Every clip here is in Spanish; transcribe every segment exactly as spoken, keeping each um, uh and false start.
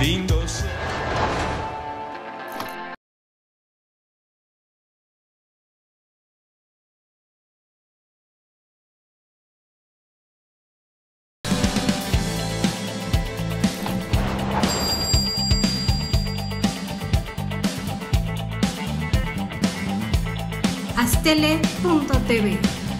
lindos. Astele punto t v.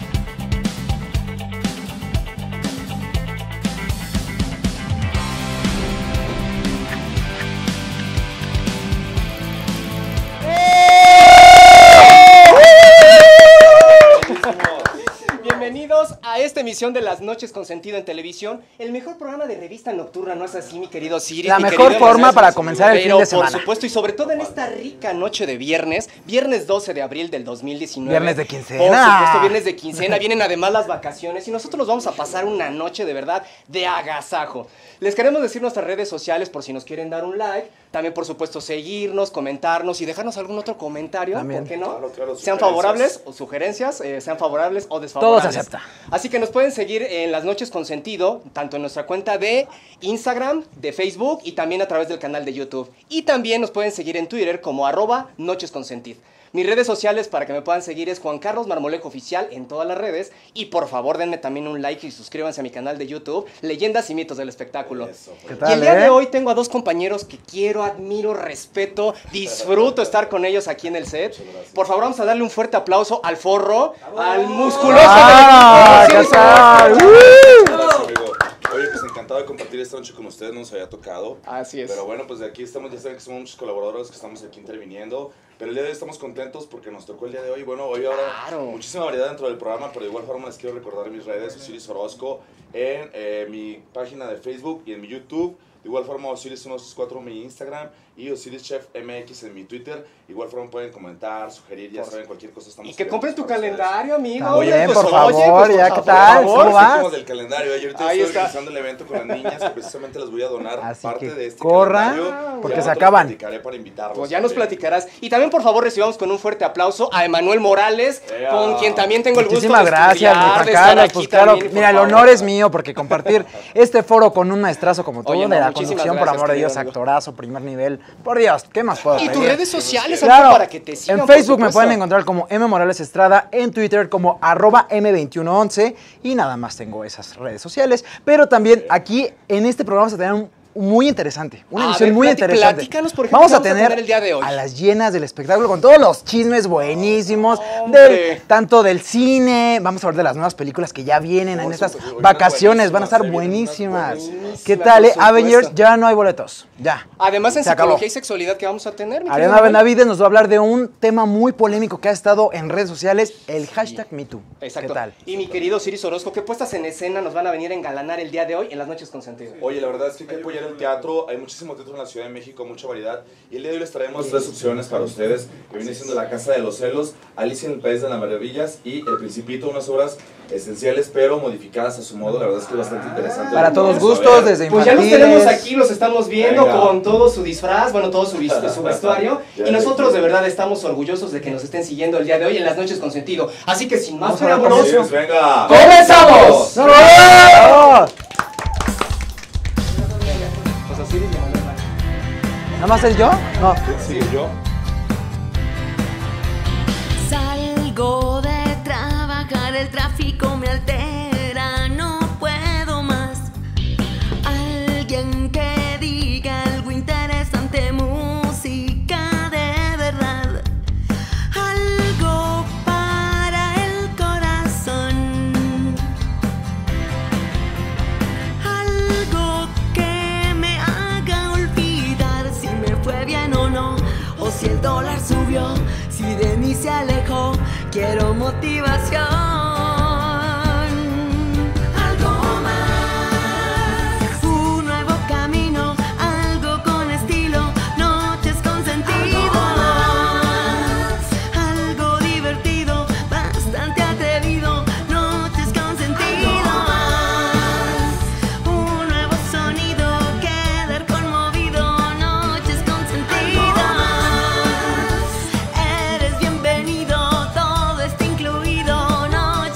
Bienvenidos a esta emisión de Las Noches con Sentido en Televisión, el mejor programa de revista nocturna, ¿no es así, mi querido Siri? La mi mejor querido forma Manuel, para comenzar el pero, fin de semana. por supuesto, y sobre todo en esta rica noche de viernes, viernes doce de abril del dos mil diecinueve. Viernes de quincena. Por supuesto, viernes de quincena, vienen además las vacaciones y nosotros nos vamos a pasar una noche de verdad de agasajo. Les queremos decir nuestras redes sociales por si nos quieren dar un like, también por supuesto seguirnos, comentarnos y dejarnos algún otro comentario, También. ¿por qué no? Claro, claro, sean sugerencias. favorables o sugerencias, eh, sean favorables o desfavorables. Todo se acepta. Así que nos pueden seguir en Las Noches con Sentido, tanto en nuestra cuenta de Instagram, de Facebook y también a través del canal de YouTube. Y también nos pueden seguir en Twitter como arroba Noches con Sentido. Mis redes sociales para que me puedan seguir es Juan Carlos Marmolejo Oficial en todas las redes. Y por favor denme también un like y suscríbanse a mi canal de YouTube, Leyendas y Mitos del Espectáculo. Eso. ¿Qué Y tal, el día eh? de hoy tengo a dos compañeros que quiero, admiro, respeto, disfruto estar con ellos aquí en el set. Por favor, vamos a darle un fuerte aplauso al forro, al musculoso ¡Ah! del ¿Qué equipo. tal? Sí, ¡Uh! Gracias, amigo. Oye, pues encantado de compartir esta noche con ustedes, no nos había tocado. Así es. Pero bueno, pues de aquí estamos, ya saben que somos muchos colaboradores que estamos aquí interviniendo. Pero el día de hoy estamos contentos porque nos tocó el día de hoy. Bueno, hoy ahora Claro. muchísima variedad dentro del programa, pero de igual forma les quiero recordar en mis redes, Osiris Orozco, en eh, mi página de Facebook y en mi YouTube. De igual forma, Osiris uno dos cuatro en mi Instagram y Osiris Chef M X en mi Twitter. De igual forma pueden comentar, sugerir, ya saben, cualquier cosa estamos Y que compren tu abiertos para calendario, amigo. También, Oye, pues, por oye, favor, pues, por ya, favor, ¿qué tal? por ¿Cómo favor. vas? Estamos del calendario. Yo ahorita Ahí estoy está. organizando el evento con las niñas que precisamente les voy a donar Así parte que de este corra, calendario. porque Ya se otros acaban. platicaré para invitarlos. Pues ya nos también. platicarás. Y también, por favor, recibamos con un fuerte aplauso a Emanuel Morales, Ea. con quien también tengo el gusto Muchísimas de gracias, mi estudiar, Juan de estar Carlos. aquí Pues claro, también, por mira, el favor. honor es mío porque compartir este foro con un maestrazo como tú, Oye, de no, la muchísimas conducción, por gracias, amor de querido Dios, amigo. actorazo, primer nivel. Por Dios, ¿qué más puedo Y pedir? tus redes sociales, Claro, amigo, para que te sigan. en por Facebook me supuesto. pueden encontrar como M Morales Estrada, en Twitter como arroba M veintiuno once y nada más tengo esas redes sociales. Pero también aquí en este programa vamos a tener un muy interesante, una A emisión ver, muy plati- interesante. platícanos, por ejemplo, vamos qué a vamos a tener tener el día de hoy. a las llenas del espectáculo con todos los chismes buenísimos, Hombre. del, tanto del cine, vamos a hablar de las nuevas películas que ya vienen en Por estas supuesto, unas vacaciones, van a estar buenísimas, buenísimas. buenísimas. ¿Qué tal, eh? Por supuesto. Avengers, ya no hay boletos, ya. Además, en Se acabó. psicología y sexualidad que vamos a tener, mi querido Ariana Manuel. Benavides nos va a hablar de un tema muy polémico que ha estado en redes sociales, el hashtag MeToo. Exacto. ¿Qué tal? Y mi querido Osiris Orozco, ¿qué puestas en escena nos van a venir a engalanar el día de hoy en Las Noches con Sentido? Oye, la verdad es que hay que apoyar el teatro. Hay muchísimo teatro en la Ciudad de México, mucha variedad. Y el día de hoy les traemos tres opciones para ustedes, que viene siendo La Casa de los Celos, Alicia en el País de las Maravillas y El Principito, unas obras esenciales pero modificadas a su modo. La verdad es que es bastante interesante. Para Lo todos vamos a gustos, ver. desde Pues ya los infantiles. tenemos aquí, los estamos viendo Venga. con todo su disfraz, bueno, todo su, vis- su vestuario. Ya Y nosotros ves. de verdad estamos orgullosos de que nos estén siguiendo el día de hoy en Las Noches con Sentido. Así que sin más Vamos a hablar con preámbulos, Sí, venga. ¡comenzamos! ¡No, no, no! Pues Osiris y Emanuel. ¿Nada más es yo? No. Sí, yo. Salgo de trabajar, el tráfico me altera, no puedo más. Alguien que diga algo interesante, música de verdad. Algo para el corazón. Algo que me haga olvidar si me fue bien o no, o si el dólar subió, si de mí se alejó. Quiero motivación. Algo más. Un nuevo camino, algo con estilo. Noches con sentido. Algo divertido, bastante atrevido. Noches con sentido. Un nuevo sonido, quedar conmovido. Noches con sentido. Eres bienvenido, todo está incluido. Noches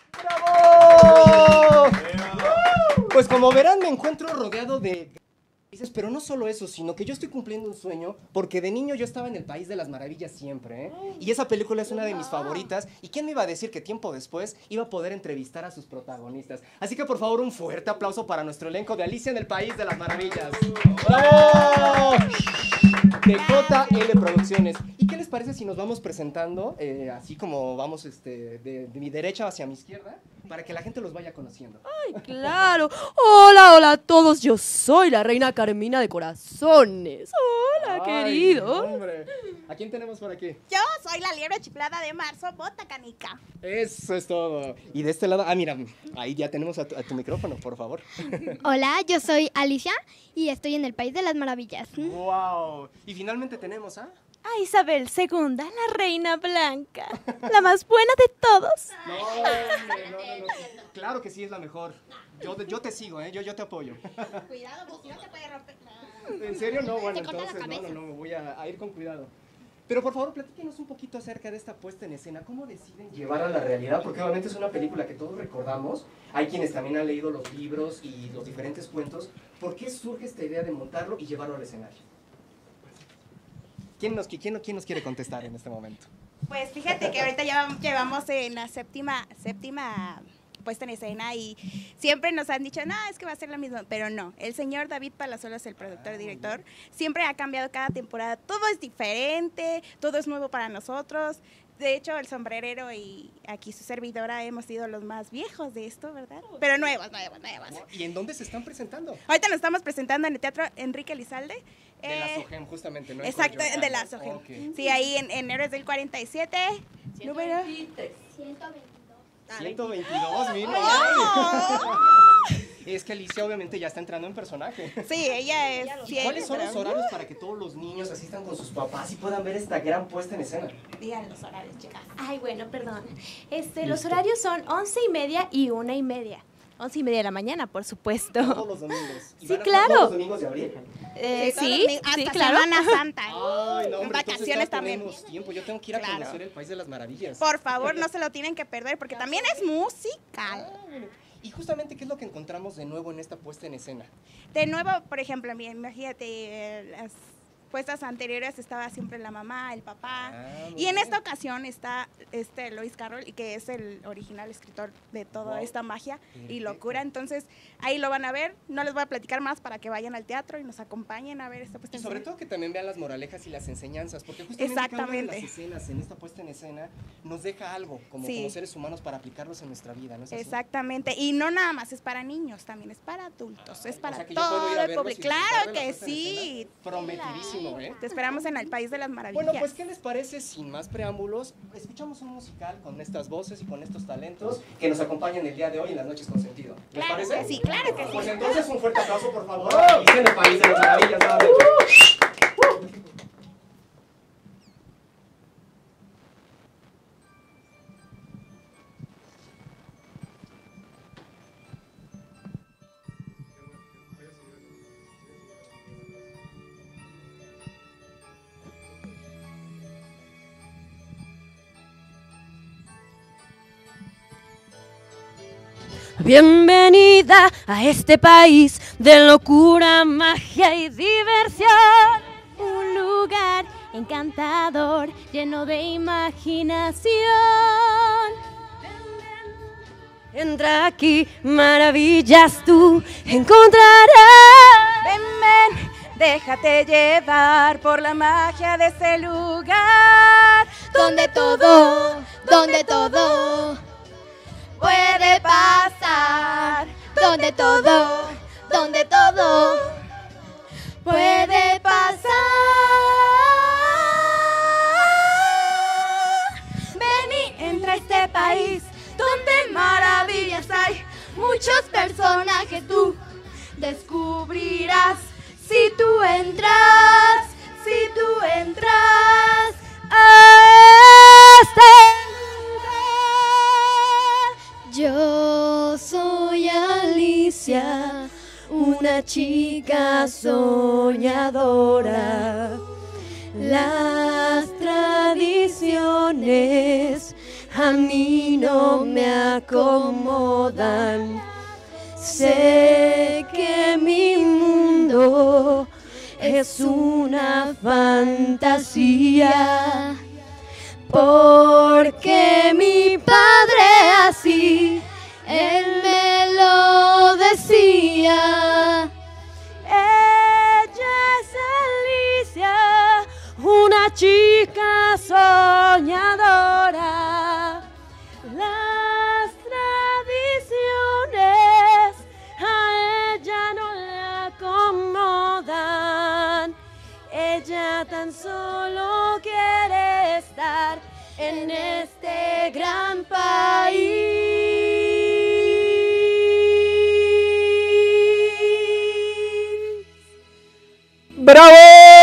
¡Bravo! Pues como verán, me encuentro rodeado de... Pero no solo eso, sino que yo estoy cumpliendo un sueño, porque de niño yo estaba en el País de las Maravillas siempre, ¿eh? Y esa película es una de mis favoritas, y quién me iba a decir que tiempo después iba a poder entrevistar a sus protagonistas. Así que por favor un fuerte aplauso para nuestro elenco de Alicia en el País de las Maravillas. ¡Bravo! De J L Producciones. ¿Y qué les parece si nos vamos presentando, eh, así como vamos este, de, de mi derecha hacia mi izquierda, para que la gente los vaya conociendo? ¡Ay, claro! Hola, hola a todos, yo soy la reina Carmina de Corazones. Hola, Ay, querido. Hombre. ¿A quién tenemos por aquí? Yo soy la liebre chiflada de marzo, bota canica. Eso es todo. Y de este lado, ah, mira, ahí ya tenemos a tu, a tu micrófono, por favor. Hola, yo soy Alicia y estoy en el País de las Maravillas. ¡Wow! Y finalmente tenemos a... A Isabel segunda, la reina blanca, la más buena de todos. No, hombre, no, no, no. Claro que sí es la mejor. Yo, yo te sigo, ¿eh? Yo, yo te apoyo. Cuidado, pues si no te puede romper. ¿En serio? No, bueno, Te corta la entonces no, cabeza. no, no, voy a, a ir con cuidado. Pero por favor, platíquenos un poquito acerca de esta puesta en escena. ¿Cómo deciden llevar a la realidad? Porque obviamente es una película que todos recordamos. Hay quienes también han leído los libros y los diferentes cuentos. ¿Por qué surge esta idea de montarlo y llevarlo al escenario? ¿Quién nos, quién, quién nos quiere contestar en este momento? Pues fíjate que ahorita ya llevamos en la séptima, séptima puesta en escena y siempre nos han dicho, no, es que va a ser la misma, pero no. El señor David Palazuelos, el productor y director, siempre ha cambiado cada temporada. Todo es diferente, todo es nuevo para nosotros. De hecho, el sombrerero y aquí su servidora hemos sido los más viejos de esto, ¿verdad? Pero nuevos, nuevos, nuevos. ¿Y en dónde se están presentando? Ahorita nos estamos presentando en el Teatro Enrique Elizalde. De la Eh, SOGEM, justamente, ¿no? Exacto, Coyoacán. de la SOGEM. Ok. Sí, ahí en, en Héroes del cuarenta y siete. Número. ciento veintidós, mira. ¡Oh! Es que Alicia obviamente ya está entrando en personaje. Sí, ella es. ¿Y fiel, cuáles son los pero- horarios para que todos los niños asistan con sus papás y puedan ver esta gran puesta en escena? Digan los horarios, chicas. Ay, bueno, perdón. Este, los Listo. horarios son once y media y una y media. Once y media de la mañana, por supuesto. Todos los domingos. ¿Y Sí, van a ser claro. todos los domingos de abril? Eh, todos los sí, domingos, sí, hasta claro. Semana Santa. Ay, no, En hombre, vacaciones entonces también. tenemos tiempo. Yo tengo que ir a Claro. conocer el País de las Maravillas. Por favor, no se lo tienen que perder porque también es musical. Ah, bueno. Y justamente, ¿qué es lo que encontramos de nuevo en esta puesta en escena? De nuevo, por ejemplo, mira, imagínate, eh, las puestas anteriores estaba siempre la mamá, el papá. Ah, muy Y en bien. esta ocasión está este Lewis Carroll, y que es el original escritor de toda Wow. esta magia y Perfecto. locura. Entonces, ahí lo van a ver. No les voy a platicar más para que vayan al teatro y nos acompañen a ver esta puesta Y en sobre escena. todo que también vean las moralejas y las enseñanzas, porque justamente Exactamente. cada una de las escenas en esta puesta en escena nos deja algo como, Sí. como seres humanos para aplicarlos en nuestra vida, ¿no es así? Exactamente. Y no nada más es para niños, también es para adultos, es O para sea que yo puedo ir a todo el verlos público. y disfrutar Claro de la que puesta en sí. escena. Prometidísimo, ¿eh? Te esperamos en el País de las Maravillas. Bueno, pues, ¿qué les parece? Sin más preámbulos, escuchamos un musical con estas voces y con estos talentos que nos acompañan el día de hoy en las Noches con Sentido. ¿Les Claro parece? que sí, claro que sí. Pues entonces, un fuerte aplauso, por favor. Y en el País de las Maravillas, nuevamente. Bienvenida a este país de locura, magia y diversión. Un lugar encantador, lleno de imaginación. Entra aquí, maravillas tú encontrarás. Ven, ven, déjate llevar por la magia de ese lugar. Donde todo, donde todo puede pasar. Donde todo, donde todo puede pasar. Ven y entra a este país donde maravillas hay. Muchos personajes tú descubrirás si tú entras, si tú entras a este lugar. Yo soy Alicia, una chica soñadora. Las tradiciones a mí no me acomodan. Sé que mi mundo es una fantasía, porque mi padre así, él me lo decía. Ella es Alicia, una chica soñadora. Las tradiciones a ella no le acomodan. Ella tan solo quiere estar en este gran país. ¡Bravo!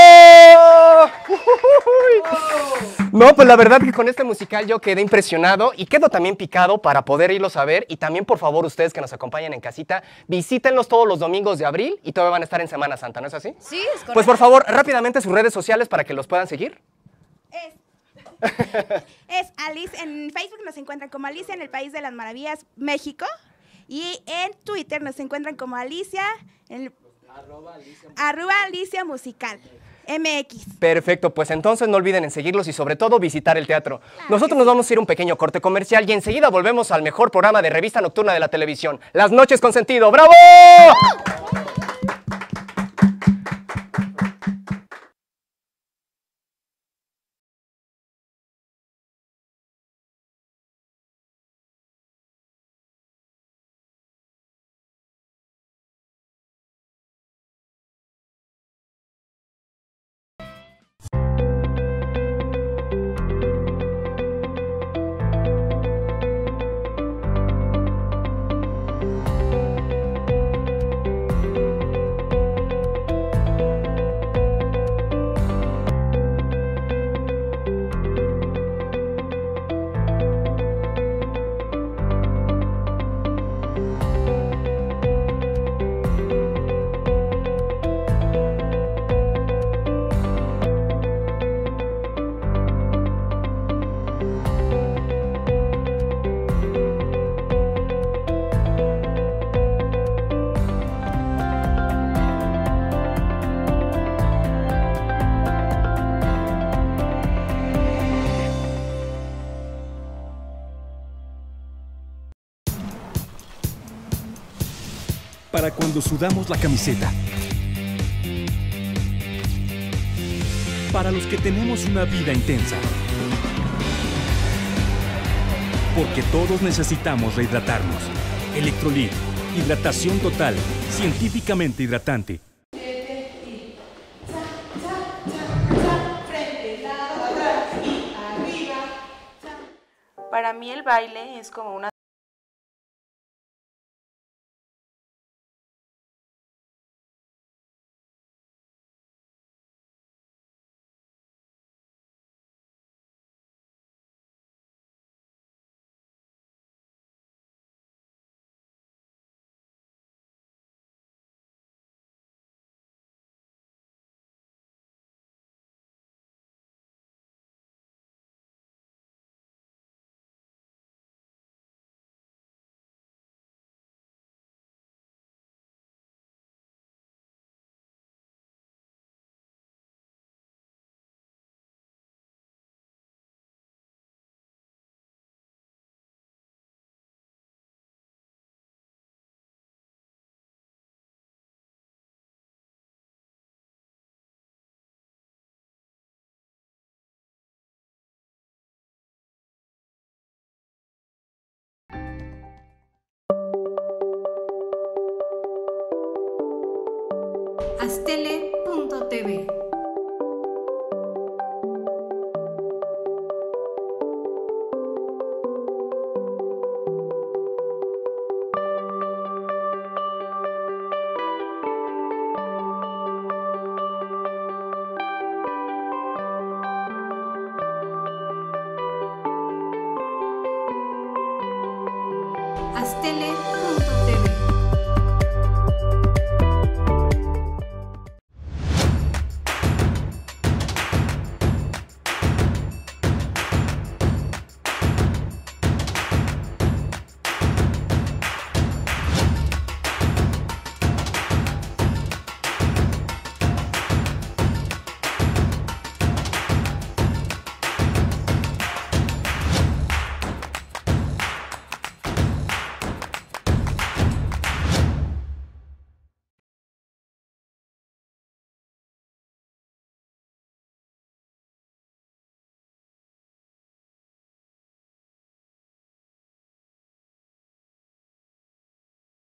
No, pues la verdad que con este musical yo quedé impresionado y quedo también picado para poder irlos a ver. Y también, por favor, ustedes que nos acompañan en casita, visítenlos todos los domingos de abril y todavía van a estar en Semana Santa, ¿no es así? Sí, es correcto. Pues por favor, rápidamente sus redes sociales para que los puedan seguir. Es, es Alice, en Facebook nos encuentran como Alicia en el País de las Maravillas, México. Y en Twitter nos encuentran como Alicia, en el, arroba, Alicia, arroba Alicia Musical. M X. Perfecto, pues entonces no olviden en seguirlos y sobre todo visitar el teatro. Nosotros nos vamos a ir a un pequeño corte comercial y enseguida volvemos al mejor programa de revista nocturna de la televisión, Las Noches con Sentido. ¡Bravo! Para cuando sudamos la camiseta. Para los que tenemos una vida intensa. Porque todos necesitamos rehidratarnos. Electrolit, hidratación total, científicamente hidratante. Para mí el baile es como una Astele punto T V. Astele punto T V.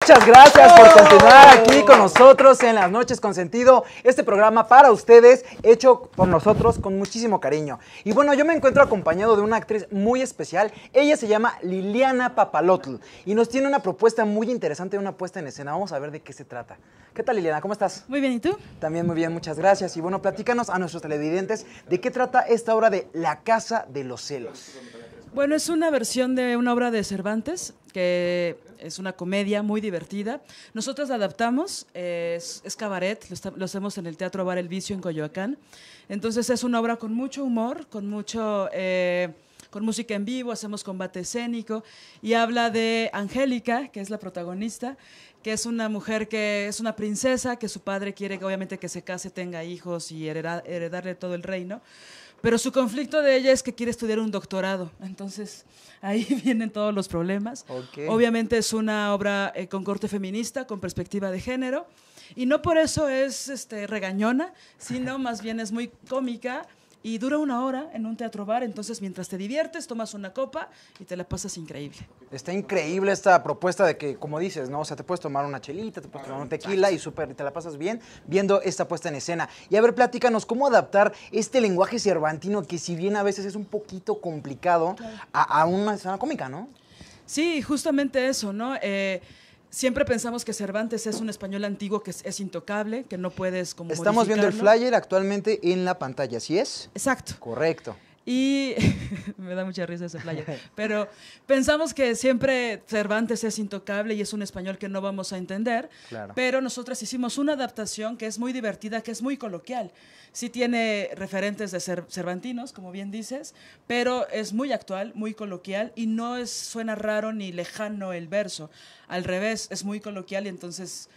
Muchas gracias por continuar aquí con nosotros en Las Noches con Sentido, este programa para ustedes, hecho por nosotros con muchísimo cariño. Y bueno, yo me encuentro acompañado de una actriz muy especial, ella se llama Liliana Papalotl y nos tiene una propuesta muy interesante, una puesta en escena. Vamos a ver de qué se trata. ¿Qué tal, Liliana? ¿Cómo estás? Muy bien, ¿y tú? También muy bien, muchas gracias. Y bueno, platícanos a nuestros televidentes de qué trata esta obra de La Casa de los Celos. Bueno, es una versión de una obra de Cervantes, que es una comedia muy divertida. Nosotros la adaptamos, eh, es, es cabaret, lo, está, lo hacemos en el Teatro Bar El Vicio en Coyoacán. Entonces es una obra con mucho humor, con mucho... Eh, con música en vivo, hacemos combate escénico y habla de Angélica, que es la protagonista, que es una mujer que es una princesa, que su padre quiere que obviamente que se case, tenga hijos y heredar, heredarle todo el reino, pero su conflicto de ella es que quiere estudiar un doctorado, entonces ahí vienen todos los problemas. Okay. Obviamente es una obra eh, con corte feminista, con perspectiva de género, y no por eso es este, regañona, sino más bien es muy cómica. Y dura una hora en un teatro bar, entonces mientras te diviertes, tomas una copa y te la pasas increíble. Está increíble esta propuesta de que, como dices, ¿no? O sea, te puedes tomar una chelita, te puedes tomar un tequila y súper, te la pasas bien viendo esta puesta en escena. Y a ver, platícanos, ¿cómo adaptar este lenguaje cervantino que si bien a veces es un poquito complicado claro. a, a una escena cómica, ¿no? Sí, justamente eso, ¿no? Eh, Siempre pensamos que Cervantes es un español antiguo que es, es intocable, que no puedes como Estamos viendo el flyer actualmente en la pantalla, ¿sí es? Exacto. Correcto. Y me da mucha risa ese flyer, pero pensamos que siempre Cervantes es intocable y es un español que no vamos a entender, claro. Pero nosotras hicimos una adaptación que es muy divertida, que es muy coloquial. Sí tiene referentes de cer cervantinos, como bien dices, pero es muy actual, muy coloquial y no es, suena raro ni lejano el verso. Al revés, es muy coloquial y entonces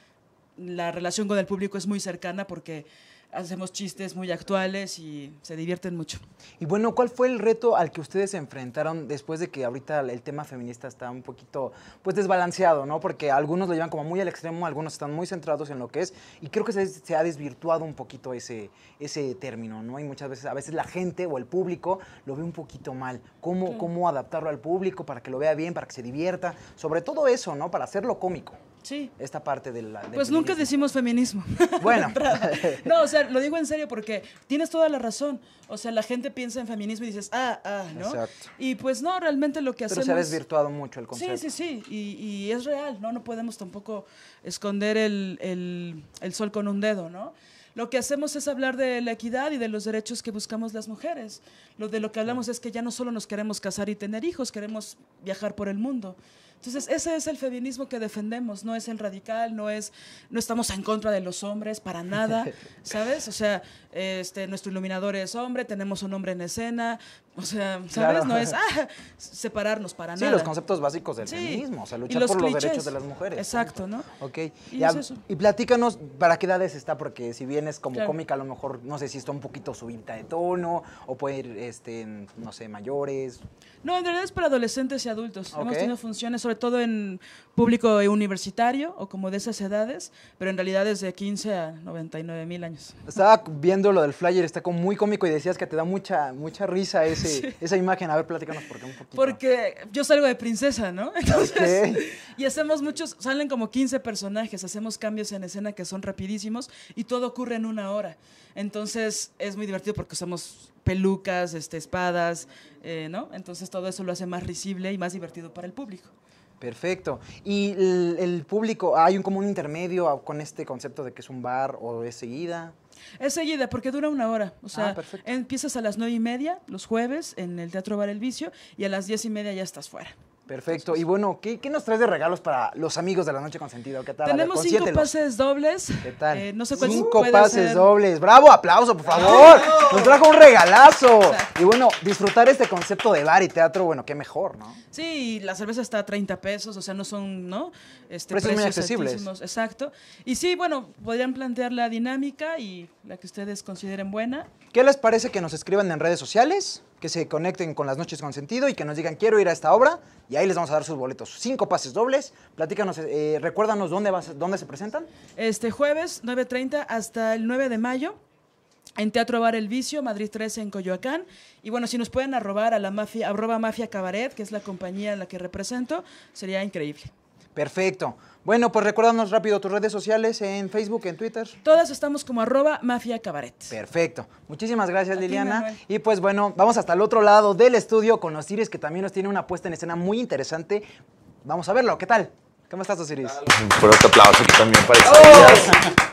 la relación con el público es muy cercana porque hacemos chistes muy actuales y se divierten mucho. Y bueno, ¿cuál fue el reto al que ustedes se enfrentaron después de que ahorita el tema feminista está un poquito pues desbalanceado, ¿no? Porque algunos lo llevan como muy al extremo, algunos están muy centrados en lo que es, y creo que se, se ha desvirtuado un poquito ese, ese término, ¿no? Y muchas veces, a veces la gente o el público lo ve un poquito mal. ¿Cómo, claro. cómo adaptarlo al público para que lo vea bien, para que se divierta? Sobre todo eso, ¿no? Para hacerlo cómico. Sí. Esta parte de la... Pues feminismo. Nunca decimos feminismo. Bueno. No, o sea, lo digo en serio porque tienes toda la razón. O sea, la gente piensa en feminismo y dices, ah, ah, ¿no? Exacto. Y pues no, realmente lo que Pero hacemos... Pero se ha desvirtuado mucho el concepto. Sí, sí, sí. Y, y es real, ¿no? No podemos tampoco esconder el, el, el sol con un dedo, ¿no? Lo que hacemos es hablar de la equidad y de los derechos que buscamos las mujeres. Lo de lo que hablamos es que ya no solo nos queremos casar y tener hijos, queremos viajar por el mundo. Entonces, ese es el feminismo que defendemos, no es el radical, no es, no estamos en contra de los hombres para nada, ¿sabes? O sea, este, nuestro iluminador es hombre, tenemos un hombre en escena, o sea, ¿sabes? Claro. No es ah, separarnos para sí, nada. Sí, los conceptos básicos del sí. feminismo, o sea, luchar los por clichés. Los derechos de las mujeres. Exacto, ¿no? Ok, y, y, a, eso. y platícanos, ¿para qué edades está? Porque si bien es como claro. cómica, a lo mejor, no sé si está un poquito subida de tono, o puede ir, este, no sé, mayores. No, en realidad es para adolescentes y adultos. Okay. Hemos tenido funciones, sobre todo en público universitario o como de esas edades, pero en realidad es de quince a noventa y nueve mil años. Estaba viendo lo del flyer, está como muy cómico y decías que te da mucha, mucha risa ese, sí. esa imagen. A ver, platícanos por qué un poquito. Porque yo salgo de princesa, ¿no? Entonces, okay. Y hacemos muchos, salen como quince personajes, hacemos cambios en escena que son rapidísimos y todo ocurre en una hora. Entonces es muy divertido porque usamos pelucas, este, espadas, eh, ¿no? Entonces todo eso lo hace más risible y más divertido para el público. Perfecto. ¿Y el, el público, hay un como un intermedio con este concepto de que es un bar o es seguida? Es seguida porque dura una hora. O sea, ah, empiezas a las nueve y media los jueves en el Teatro Bar El Vicio y a las diez y media ya estás fuera. Perfecto. Y bueno, ¿qué, ¿qué nos traes de regalos para los amigos de La Noche con Sentido? ¿Qué tal? Tenemos ver, cinco pases dobles. ¿Qué tal? Eh, no sé cuál cinco pases ser. dobles. ¡Bravo! ¡Aplauso, por favor! ¡Bravo! Nos trajo un regalazo. Exacto. Y bueno, disfrutar este concepto de bar y teatro, bueno, qué mejor, ¿no? Sí, la cerveza está a treinta pesos, o sea, no son, ¿no? Este, precios, precios muy accesibles. Altísimos. Exacto. Y sí, bueno, podrían plantear la dinámica y la que ustedes consideren buena. ¿Qué les parece que nos escriban en redes sociales? Que se conecten con Las Noches con Sentido y que nos digan, quiero ir a esta obra, y ahí les vamos a dar sus boletos. Cinco pases dobles. Platícanos, eh, recuérdanos dónde, vas, dónde se presentan. Este jueves, nueve treinta hasta el nueve de mayo, en Teatro Bar El Vicio, Madrid trece, en Coyoacán. Y bueno, si nos pueden arrobar a la mafia, arroba Mafia Cabaret, que es la compañía en la que represento, sería increíble. Perfecto. Bueno, pues recuérdanos rápido tus redes sociales en Facebook, en Twitter. Todas estamos como arroba Mafia Cabaret. Perfecto. Muchísimas gracias, A ti, Liliana. Manuel. Y pues bueno, vamos hasta el otro lado del estudio con Osiris, que también nos tiene una puesta en escena muy interesante. Vamos a verlo. ¿Qué tal? ¿Cómo estás, Osiris? Un fuerte aplauso aquí también para Isaías.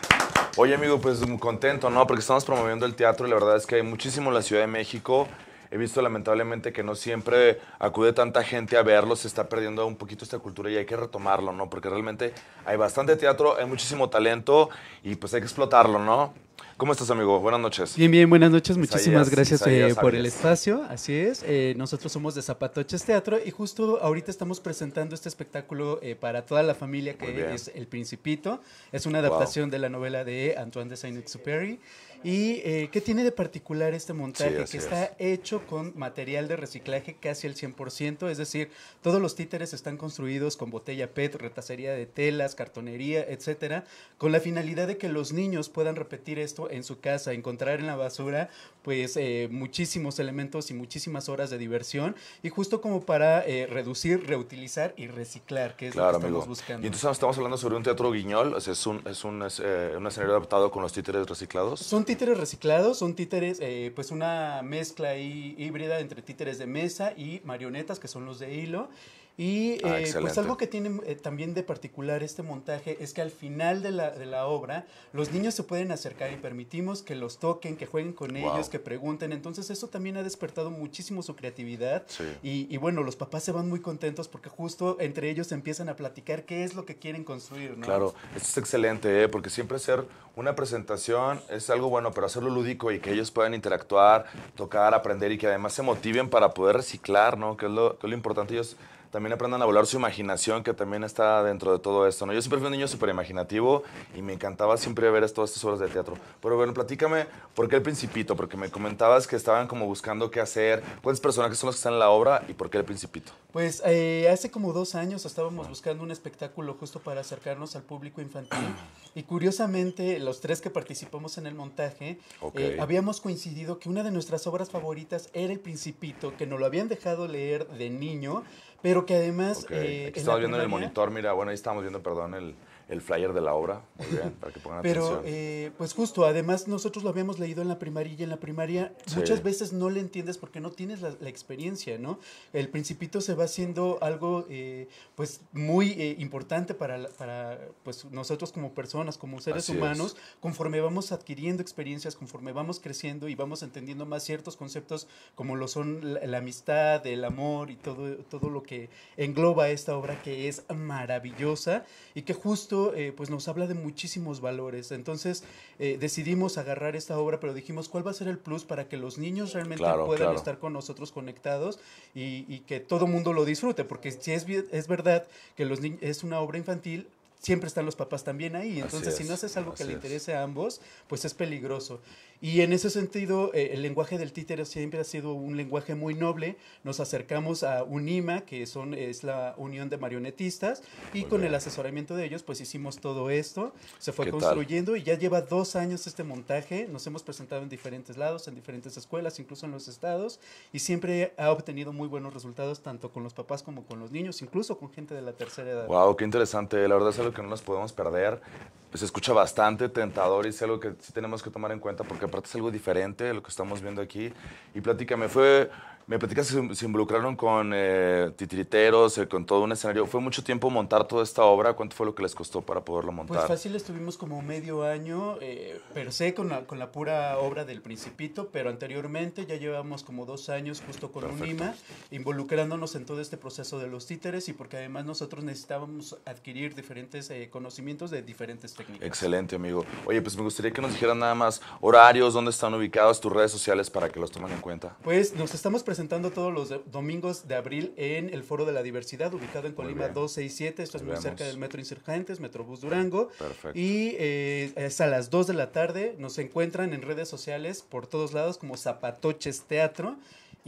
Oye, amigo, pues muy contento, ¿no? Porque estamos promoviendo el teatro y la verdad es que hay muchísimo en la Ciudad de México. He visto lamentablemente que no siempre acude tanta gente a verlo, se está perdiendo un poquito esta cultura y hay que retomarlo, ¿no? Porque realmente hay bastante teatro, hay muchísimo talento y pues hay que explotarlo, ¿no? ¿Cómo estás, amigo? Buenas noches. Bien, bien, buenas noches. Muchísimas Isaías, gracias Isaías eh, por el Arias. espacio. Así es. Eh, nosotros somos de Zapatoches Teatro y justo ahorita estamos presentando este espectáculo eh, para toda la familia Muy que bien. es El Principito. Es una adaptación de la novela de Antoine de Saint-Exupéry. ¿Y eh, qué tiene de particular este montaje? Sí, así que está es. hecho con material de reciclaje casi al cien por ciento, es decir, todos los títeres están construidos con botella P E T, retacería de telas, cartonería, etcétera, con la finalidad de que los niños puedan repetir esto en su casa, encontrar en la basura pues eh, muchísimos elementos y muchísimas horas de diversión y justo como para eh, reducir, reutilizar y reciclar, que es Claro, lo que amigo. estamos buscando. Y entonces estamos hablando sobre un teatro guiñol, o sea, es un, es un, es, eh, un escenario adaptado con los títeres reciclados. Son títeres reciclados, son títeres, eh, pues una mezcla ahí híbrida entre títeres de mesa y marionetas, que son los de hilo. Y Ah, eh, pues excelente. algo que tiene eh, también de particular este montaje es que al final de la, de la obra los niños se pueden acercar y permitimos que los toquen, que jueguen con Wow. ellos, que pregunten. Entonces eso también ha despertado muchísimo su creatividad. Sí. Y, y bueno, los papás se van muy contentos porque justo entre ellos empiezan a platicar qué es lo que quieren construir, ¿no? Claro, esto es excelente, ¿eh? Porque siempre hacer una presentación es algo bueno, pero hacerlo lúdico y que ellos puedan interactuar, tocar, aprender y que además se motiven para poder reciclar, ¿no? Que es lo, que es lo importante. Ellos también aprendan a volar su imaginación, que también está dentro de todo esto, ¿no? Yo siempre fui un niño súper imaginativo y me encantaba siempre ver todas estas obras de teatro. Pero bueno, platícame, ¿por qué El Principito? Porque me comentabas que estaban como buscando qué hacer. ¿Cuántos personajes son los que están en la obra y por qué El Principito? Pues eh, hace como dos años estábamos buscando un espectáculo justo para acercarnos al público infantil y curiosamente los tres que participamos en el montaje Ok. eh, habíamos coincidido que una de nuestras obras favoritas era El Principito, que nos lo habían dejado leer de niño, pero que además... Ok, eh, aquí en estamos la viendo en el primaria- monitor, mira, bueno, ahí estamos viendo, perdón, el, el flyer de la obra. Muy bien, para que pongan Pero, atención. eh, pues justo, además nosotros lo habíamos leído en la primaria y en la primaria Sí. muchas veces no le entiendes porque no tienes la, la experiencia, ¿no? El Principito se va haciendo algo, eh, pues, muy eh, importante para, la- para, pues, nosotros como personas, como seres Así es. humanos, conforme vamos adquiriendo experiencias, conforme vamos creciendo y vamos entendiendo más ciertos conceptos como lo son la, la amistad, el amor y todo, todo lo que engloba esta obra que es maravillosa y que justo, eh, pues, nos habla de muchísimos valores. Entonces eh, decidimos agarrar esta obra, pero dijimos cuál va a ser el plus para que los niños realmente Claro, puedan claro. estar con nosotros conectados y, y que todo mundo lo disfrute, porque si es, vi- es verdad que los ni- es una obra infantil, siempre están los papás también ahí. Entonces, Así si no es, haces algo que así le es. interese a ambos, pues es peligroso. Y en ese sentido, eh, el lenguaje del títere siempre ha sido un lenguaje muy noble. Nos acercamos a UNIMA, que son, es la Unión de Marionetistas, y Muy con bien. el asesoramiento de ellos, pues hicimos todo esto. Se fue ¿Qué tal? construyendo y ya lleva dos años este montaje. Nos hemos presentado en diferentes lados, en diferentes escuelas, incluso en los estados, y siempre ha obtenido muy buenos resultados, tanto con los papás como con los niños, incluso con gente de la tercera edad. Wow, qué interesante. La verdad es algo que no nos podemos perder. Pues se escucha bastante tentador y es algo que sí tenemos que tomar en cuenta porque aparte es algo diferente de lo que estamos viendo aquí. Y platícame, fue, me platicas que se, se involucraron con eh, titiriteros, eh, con todo un escenario. ¿Fue mucho tiempo montar toda esta obra? ¿Cuánto fue lo que les costó para poderlo montar? Pues fácil estuvimos como medio año, eh, per se, con la, con la pura obra del Principito, pero anteriormente ya llevamos como dos años justo con Perfecto. UNIMA, involucrándonos en todo este proceso de los títeres y porque además nosotros necesitábamos adquirir diferentes eh, conocimientos de diferentes técnicas. Excelente, amigo. Oye, pues me gustaría que nos dijeran nada más horarios, dónde están ubicados, tus redes sociales para que los tomen en cuenta. Pues nos estamos presentando todos los de- domingos de abril en el Foro de la Diversidad, ubicado en Muy Colima bien. doscientos sesenta y siete, esto es Ahí muy vemos. cerca del Metro Insurgentes, Metrobús Durango. Perfecto. Y eh, es a las dos de la tarde, nos encuentran en redes sociales por todos lados como Zapatoches Teatro.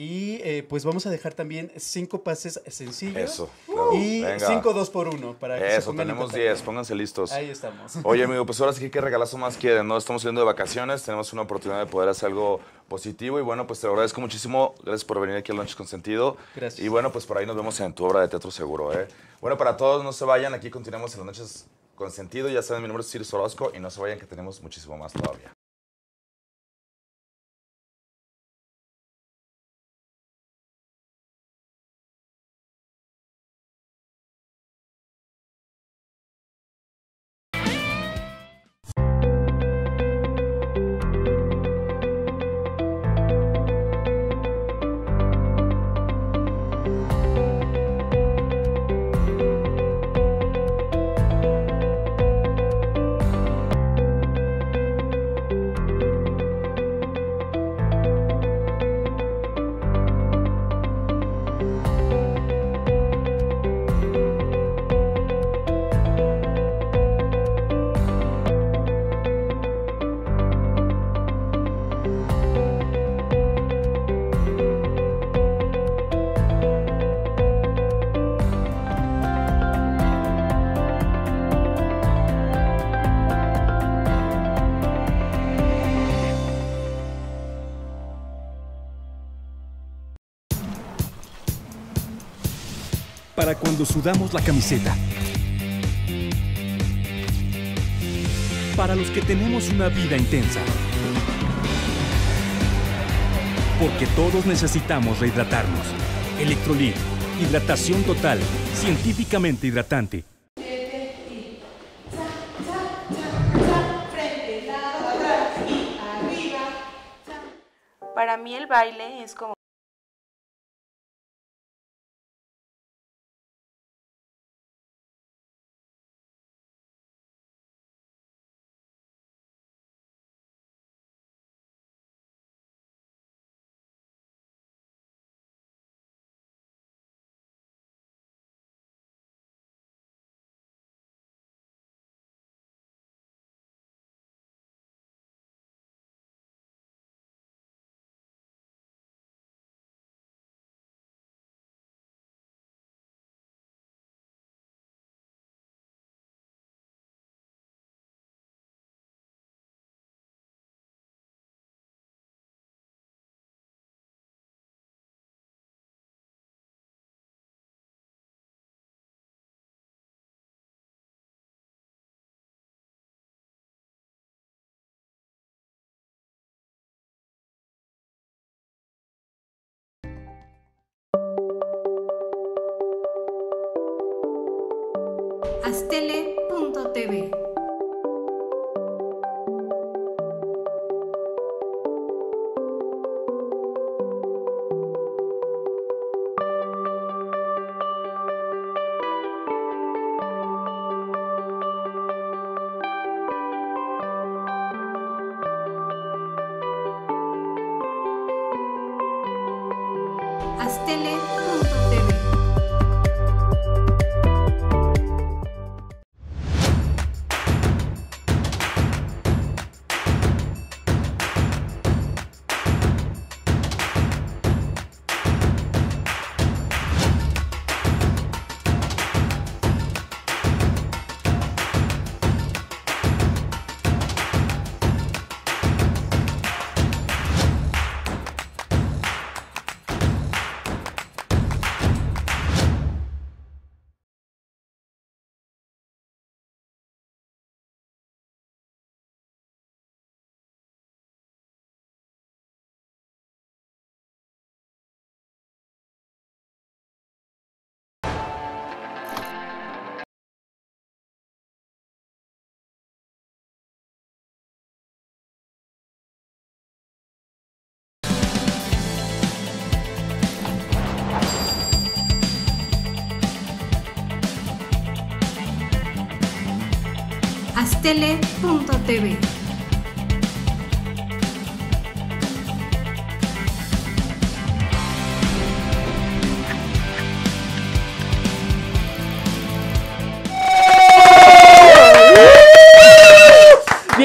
Y eh, pues vamos a dejar también cinco pases sencillos. Eso, claro. Y Venga. cinco dos por uno para que se Eso, pongan en tenemos contacto. diez, pónganse listos. Ahí estamos. Oye, amigo, pues ahora sí que qué regalazo más quieren, ¿no? Estamos saliendo de vacaciones, tenemos una oportunidad de poder hacer algo positivo y bueno, pues te lo agradezco muchísimo. Gracias por venir aquí a Noches con Sentido. Gracias. Y bueno, pues por ahí nos vemos en tu obra de teatro seguro, ¿eh? Bueno, para todos, no se vayan, aquí continuamos en las Noches con Sentido. Ya saben, mi nombre es Osiris Orozco y no se vayan que tenemos muchísimo más todavía. Para cuando sudamos la camiseta. Para los que tenemos una vida intensa. Porque todos necesitamos rehidratarnos. Electrolit, hidratación total, científicamente hidratante. Para mí el baile es como Astele punto T V. Astele punto T V. Astele punto T V.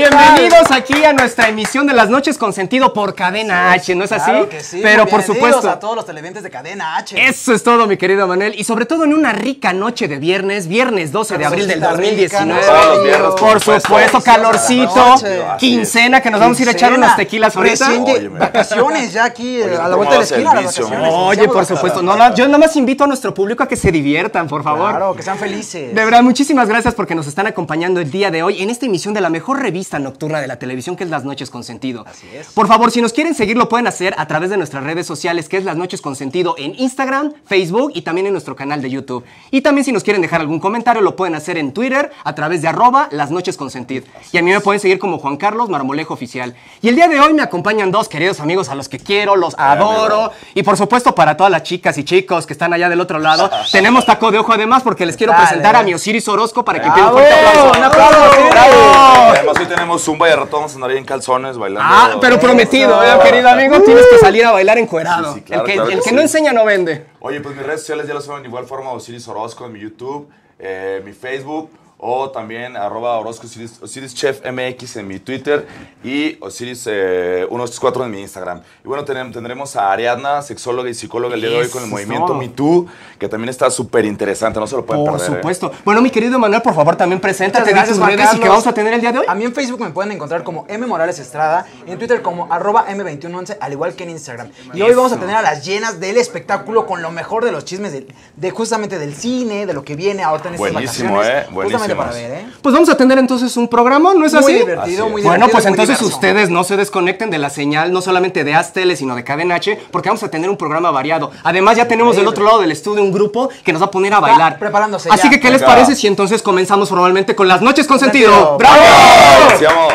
bienvenidos aquí a nuestra emisión de Las Noches con Sentido por Cadena H, ¿no es así? Claro que sí. Pero por Bienvenidos supuesto. a todos los televidentes de Cadena H. Eso es todo, mi querido Manuel. Y sobre todo en una rica noche de viernes, viernes doce de abril del dos mil diecinueve. Todos los viernes, por por supuesto, supuesto. calorcito, Noche. quincena, que nos vamos a ir a echar unas tequilas ahorita. Recién Oye, de- me- vacaciones ya aquí Oye, a la vuelta de la ¿cómo esquina. va las servicio, vacaciones. Oye, Iniciamos por las supuesto. No, vacaciones. no, yo nada más invito a nuestro público a que se diviertan, por favor. Claro, que sean felices. De verdad, muchísimas gracias porque nos están acompañando el día de hoy en esta emisión de la mejor revista nocturna de la televisión, que es Las Noches con Sentido. Así es. Por favor, si nos quieren seguir, lo pueden hacer a través de nuestras redes sociales, que es Las Noches con Sentido en Instagram, Facebook y también en nuestro canal de YouTube. Y también si nos quieren dejar algún comentario, lo pueden hacer en Twitter a través de arroba Las Noches con Sentido. Y a mí me pueden seguir como Juan Carlos Marmolejo Oficial. Y el día de hoy me acompañan dos queridos amigos a los que quiero, los adoro. Y por supuesto, para todas las chicas y chicos que están allá del otro lado, tenemos taco de ojo además porque les quiero Dale. presentar a mi Osiris Orozco para que ¡Bravo! empiece un fuerte aplauso. ¡Un aplauso, Osiris! ¡Bravo! Además, hoy tenemos Zumba y al rato vamos a andar ahí en calzones bailando. Ah, pero prometido, ¿eh, querido amigo? Tienes que salir a bailar encuerado. Sí, sí, claro, el que, claro el que que sí. no enseña no vende. Oye, pues mis redes sociales ya lo saben, de igual forma Osiris Orozco en mi YouTube, eh, mi Facebook, o también arroba Orozco Osiris, Osiris Chef M X en mi Twitter y Osiris eh, uno dos cuatro en mi Instagram. Y bueno, tenem- tendremos a Ariadna, sexóloga y psicóloga el día de hoy con el Eso. movimiento Me Too, que también está súper interesante, no se lo pueden Por perder. ¿eh? supuesto. Bueno, mi querido Manuel, por favor, también preséntate, Muchas di gracias, tus Juan redes y Carlos. qué vamos a tener el día de hoy. A mí en Facebook me pueden encontrar como M Morales Estrada, en Twitter como arroba M veintiuno once, al igual que en Instagram. Y hoy vamos a tener a las llenas del espectáculo con lo mejor de los chismes de, de justamente del cine, de lo que viene ahorita en estas Buenísimo, vacaciones. eh, Justamente buenísimos. para ver, ¿eh? Pues vamos a tener entonces un programa, ¿no es Muy así? divertido, Así muy es. divertido. Bueno, pues muy entonces diverso. ustedes no se desconecten de la señal, no solamente de Aztele, sino de Cadena H, porque vamos a tener un programa variado. Además, ya tenemos del otro lado del estudio un grupo que nos va a poner a bailar. preparándose Así ya. que, ¿qué les Venga. parece si entonces comenzamos formalmente con Las Noches con Sentido? Sentido. ¡Bravo! Iniciamos.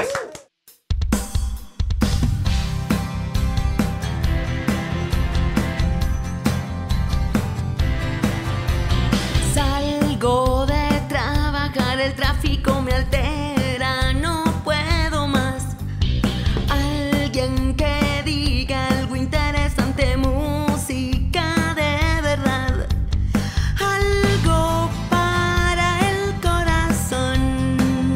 Salgo de trabajar, el tráfico me altera, no puedo más. Alguien que diga algo interesante, música de verdad. Algo para el corazón.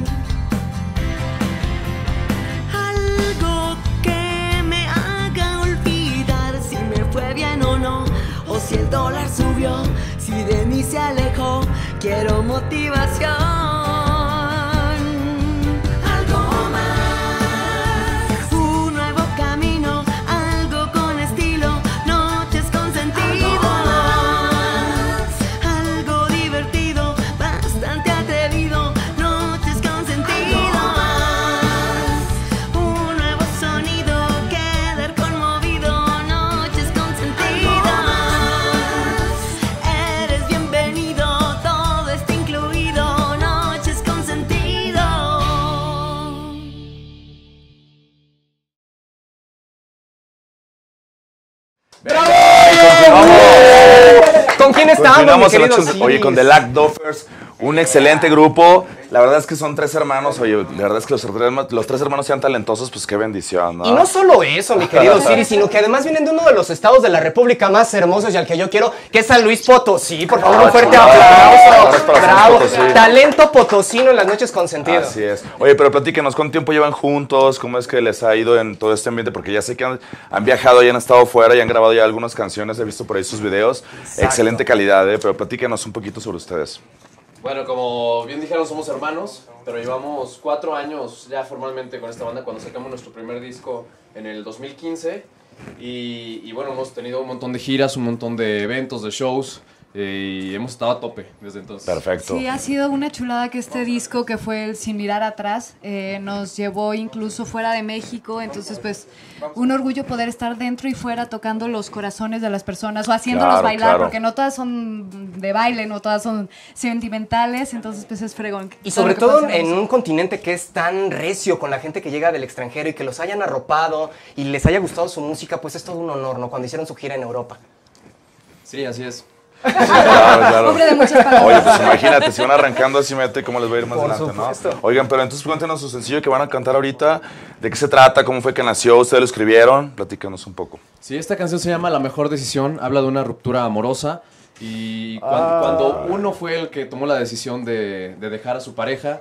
Algo que me haga olvidar si me fue bien o no, o si el dólar subió, si de mí se alejó. Quiero motivación. Algo más. Un nuevo camino, algo con estilo. Noches con sentido. Algo divertido, bastante atrevido. Noches con sentido. Un nuevo sonido, quedar conmovido. Noches con sentido. Eres bienvenido, todo está incluido. Noches con sentido. ¿Con quién estamos, mi Continuamos en querido Noches- Oye, Osiris? con The Lack Doffers, un excelente grupo. La verdad es que son tres hermanos. Oye, la verdad es que los tres, los tres hermanos sean talentosos, pues qué bendición, ¿no? Y no solo eso, mi querido Osiris, sino que además vienen de uno de los estados de la República más hermosos y al que yo quiero, que es San Luis Potosí. Por favor, un fuerte chulada. aplauso. Aplausos para San Bravo. Luis Potosí. Talento potosino en Las Noches con Sentido. Así es. Oye, pero platíquenos, ¿cuánto tiempo llevan juntos? ¿Cómo es que les ha ido en todo este ambiente? Porque ya sé que han, han viajado y han estado fuera y han grabado ya algunas canciones. He visto por ahí sus videos. Excelente calidad, ¿eh? Pero platíquenos un poquito sobre ustedes. Bueno, como bien dijeron, somos hermanos, pero llevamos cuatro años ya formalmente con esta banda cuando sacamos nuestro primer disco en el dos mil quince. Y, y bueno, hemos tenido un montón de giras, un montón de eventos, de shows, eh, y hemos estado a tope desde entonces. Perfecto. Sí, ha sido una chulada que este disco, que fue el Sin Mirar Atrás, eh, nos llevó incluso fuera de México. Entonces, pues, un orgullo poder estar dentro y fuera tocando los corazones de las personas o haciéndolos Claro, bailar, claro. porque no todas son de baile, no todas son sentimentales. Entonces, pues, es fregón. Y sobre lo que puede todo hacer en música. un continente que es tan recio con la gente que llega del extranjero y que los hayan arropado y les haya gustado su música, pues es todo un honor, ¿no? Cuando hicieron su gira en Europa. Sí, así es. Claro, claro. Hombre de muchas palabras. Oye, pues imagínate, si van arrancando así, mete cómo les va a ir más Por adelante, supuesto. ¿no? Oigan, pero entonces cuéntenos su sencillo que van a cantar ahorita. ¿De qué se trata? ¿Cómo fue que nació? ¿Ustedes lo escribieron? Platícanos un poco. Sí, esta canción se llama La Mejor Decisión, habla de una ruptura amorosa y cuan- Ah. cuando, uno fue el que tomó la decisión de, de dejar a su pareja,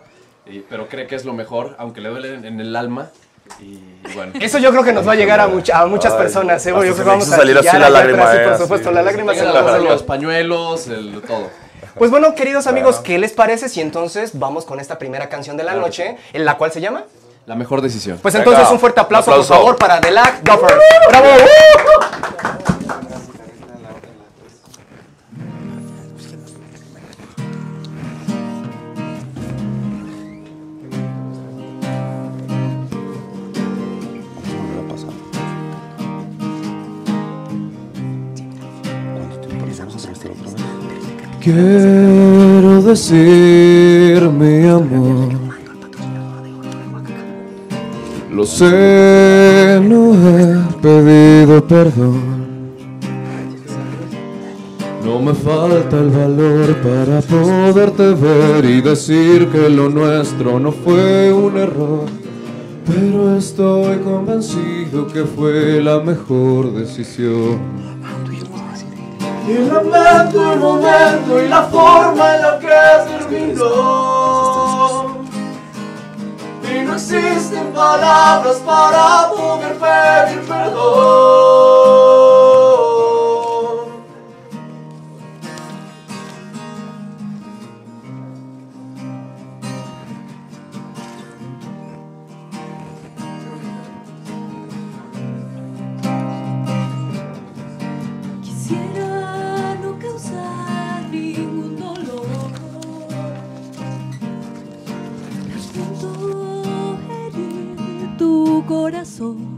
y- pero cree que es lo mejor, aunque le duele en, en el alma. Y, y bueno. Eso yo creo que nos va a llegar a, mucha- a muchas Ay, personas, ¿eh? hasta Yo se creo que me vamos quiso a salir así chillar la allá lágrima, atrás, sí, eh, por supuesto, sí. la lágrima se Tengan nos la- va a los pañuelos, el, todo. Pues bueno, queridos amigos, ¿qué les parece si entonces vamos con esta primera canción de la noche, en la cual se llama? La mejor decisión. Pues entonces un fuerte aplauso, por Aplauso. favor, para The Black Duffer. ¡Bravo! Quiero decir, mi amor, lo sé, no he pedido perdón. No me falta el valor para poderte ver y decir que lo nuestro no fue un error. Pero estoy convencido que fue la mejor decisión. Y lamento el momento y la forma en la que terminó. Y no existen palabras para poder pedir perdón. Quisiera no causar ningún dolor. Siento herir tu corazón.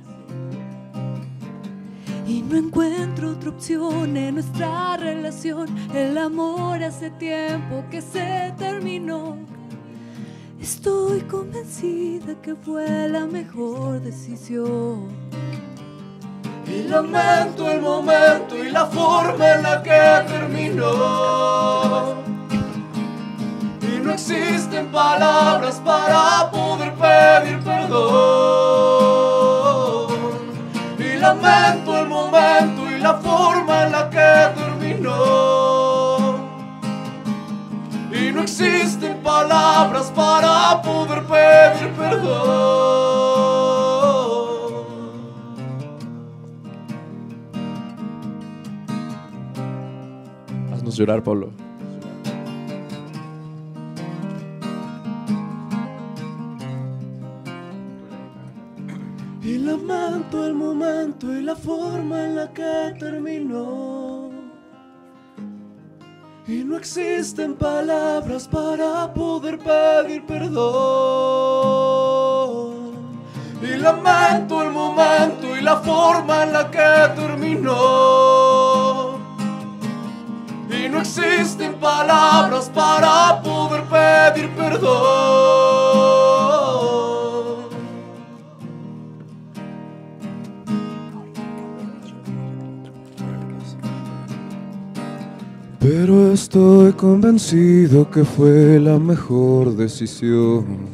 Y no encuentro otra opción en nuestra relación. El amor hace tiempo que se terminó. Estoy convencida que fue la mejor decisión. Y lamento el momento y la forma en la que terminó. Y no existen palabras para poder pedir perdón. Y lamento el momento y la forma en la que terminó. Y no existen palabras para poder pedir perdón. Haznos llorar, Pablo. Y lamento el momento y la forma en la que terminó. Y no existen palabras para poder pedir perdón. Y lamento el momento y la forma en la que terminó. Y no existen palabras para poder pedir perdón. Pero estoy convencido que fue la mejor decisión.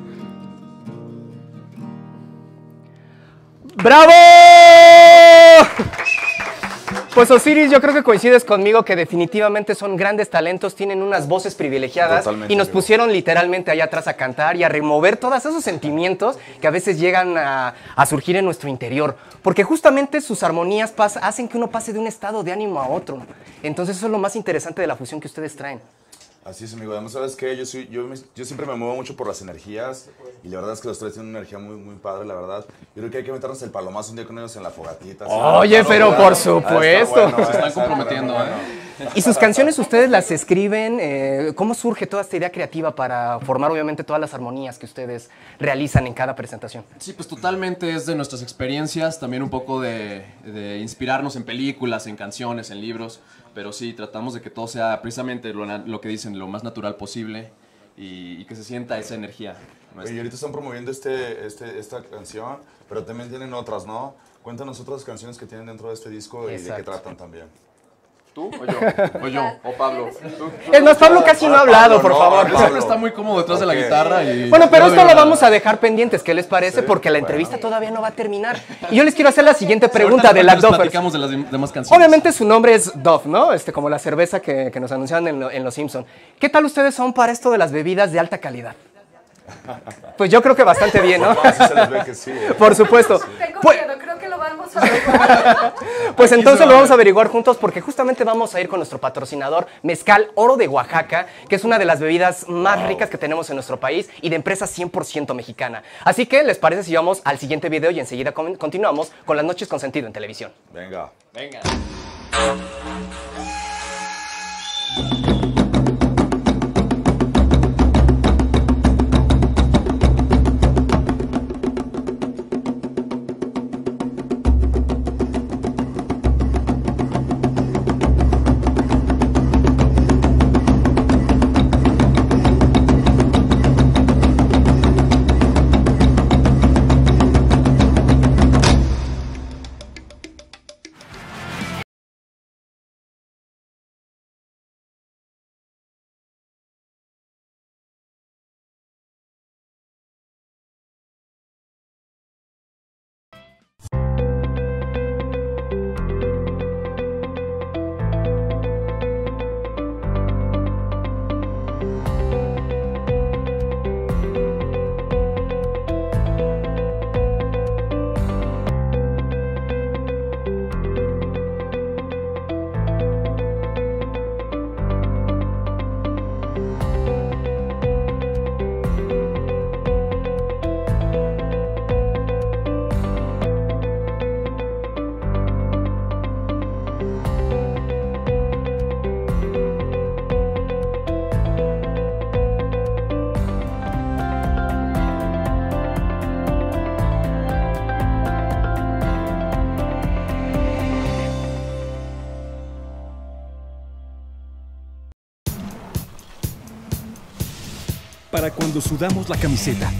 ¡Bravo! Pues Osiris, yo creo que coincides conmigo que definitivamente son grandes talentos, tienen unas voces privilegiadas. Totalmente, y nos amigo. pusieron literalmente allá atrás a cantar y a remover todos esos sentimientos que a veces llegan a, a surgir en nuestro interior. Porque justamente sus armonías pas- hacen que uno pase de un estado de ánimo a otro. Entonces eso es lo más interesante de la fusión que ustedes traen. Así es, amigo. Además, ¿sabes qué? Yo, soy, yo, me- yo siempre me muevo mucho por las energías y la verdad es que los tres tienen una energía muy, muy padre, la verdad. Yo creo que hay que meternos el palomazo un día con ellos en la fogatita. ¿sí? Oye, Claro, pero claro. por Ah, está supuesto. bueno, Se están está comprometiendo, bueno, ¿eh? ¿Y sus canciones ustedes las escriben? Eh, ¿Cómo surge toda esta idea creativa para formar obviamente todas las armonías que ustedes realizan en cada presentación? Sí, pues totalmente es de nuestras experiencias, también un poco de, de inspirarnos en películas, en canciones, en libros, pero sí, tratamos de que todo sea precisamente lo, na- lo que dicen, lo más natural posible y, y que se sienta esa energía. Oye, y ahorita están promoviendo este, este, esta canción, pero también tienen otras, ¿no? Cuéntanos otras canciones que tienen dentro de este disco y de qué Exacto. tratan también. ¿Tú o yo? ¿O yo? ¿O Pablo? ¿Tú? Es más, Pablo casi no ha hablado, por favor. Pablo está muy cómodo detrás de la guitarra y... Bueno, pero yo esto de lo verdad. vamos a dejar pendientes, ¿qué les parece? Porque la entrevista todavía no va a terminar. Y yo les quiero hacer la siguiente pregunta Ahorita de la les Duffers. platicamos de las dem- demás canciones. Obviamente su nombre es Duff, ¿no? Este, como la cerveza que, que nos anunciaron en, lo- en Los Simpson. ¿Qué tal ustedes son para esto de las bebidas de alta calidad? Pues yo creo que bastante bien, ¿no? No, sí se les ve que sí, ¿eh? Por supuesto. Tengo Pues, miedo, creo que lo vamos a averiguar. pues Aquí entonces se va lo a vamos a ver. averiguar juntos porque justamente vamos a ir con nuestro patrocinador Mezcal Oro de Oaxaca, que es una de las bebidas más ricas que tenemos en nuestro país y de empresa cien por ciento mexicana. Así que, ¿les parece si vamos al siguiente video y enseguida com- continuamos con Las Noches con Sentido en televisión? Venga. Venga. Para cuando sudamos la camiseta.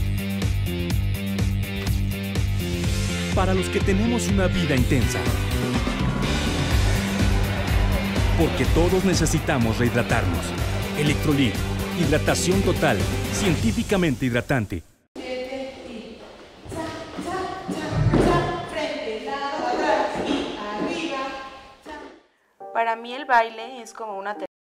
Para los que tenemos una vida intensa. Porque todos necesitamos rehidratarnos. Electrolit, hidratación total, científicamente hidratante. Para mí el baile es como una terapia.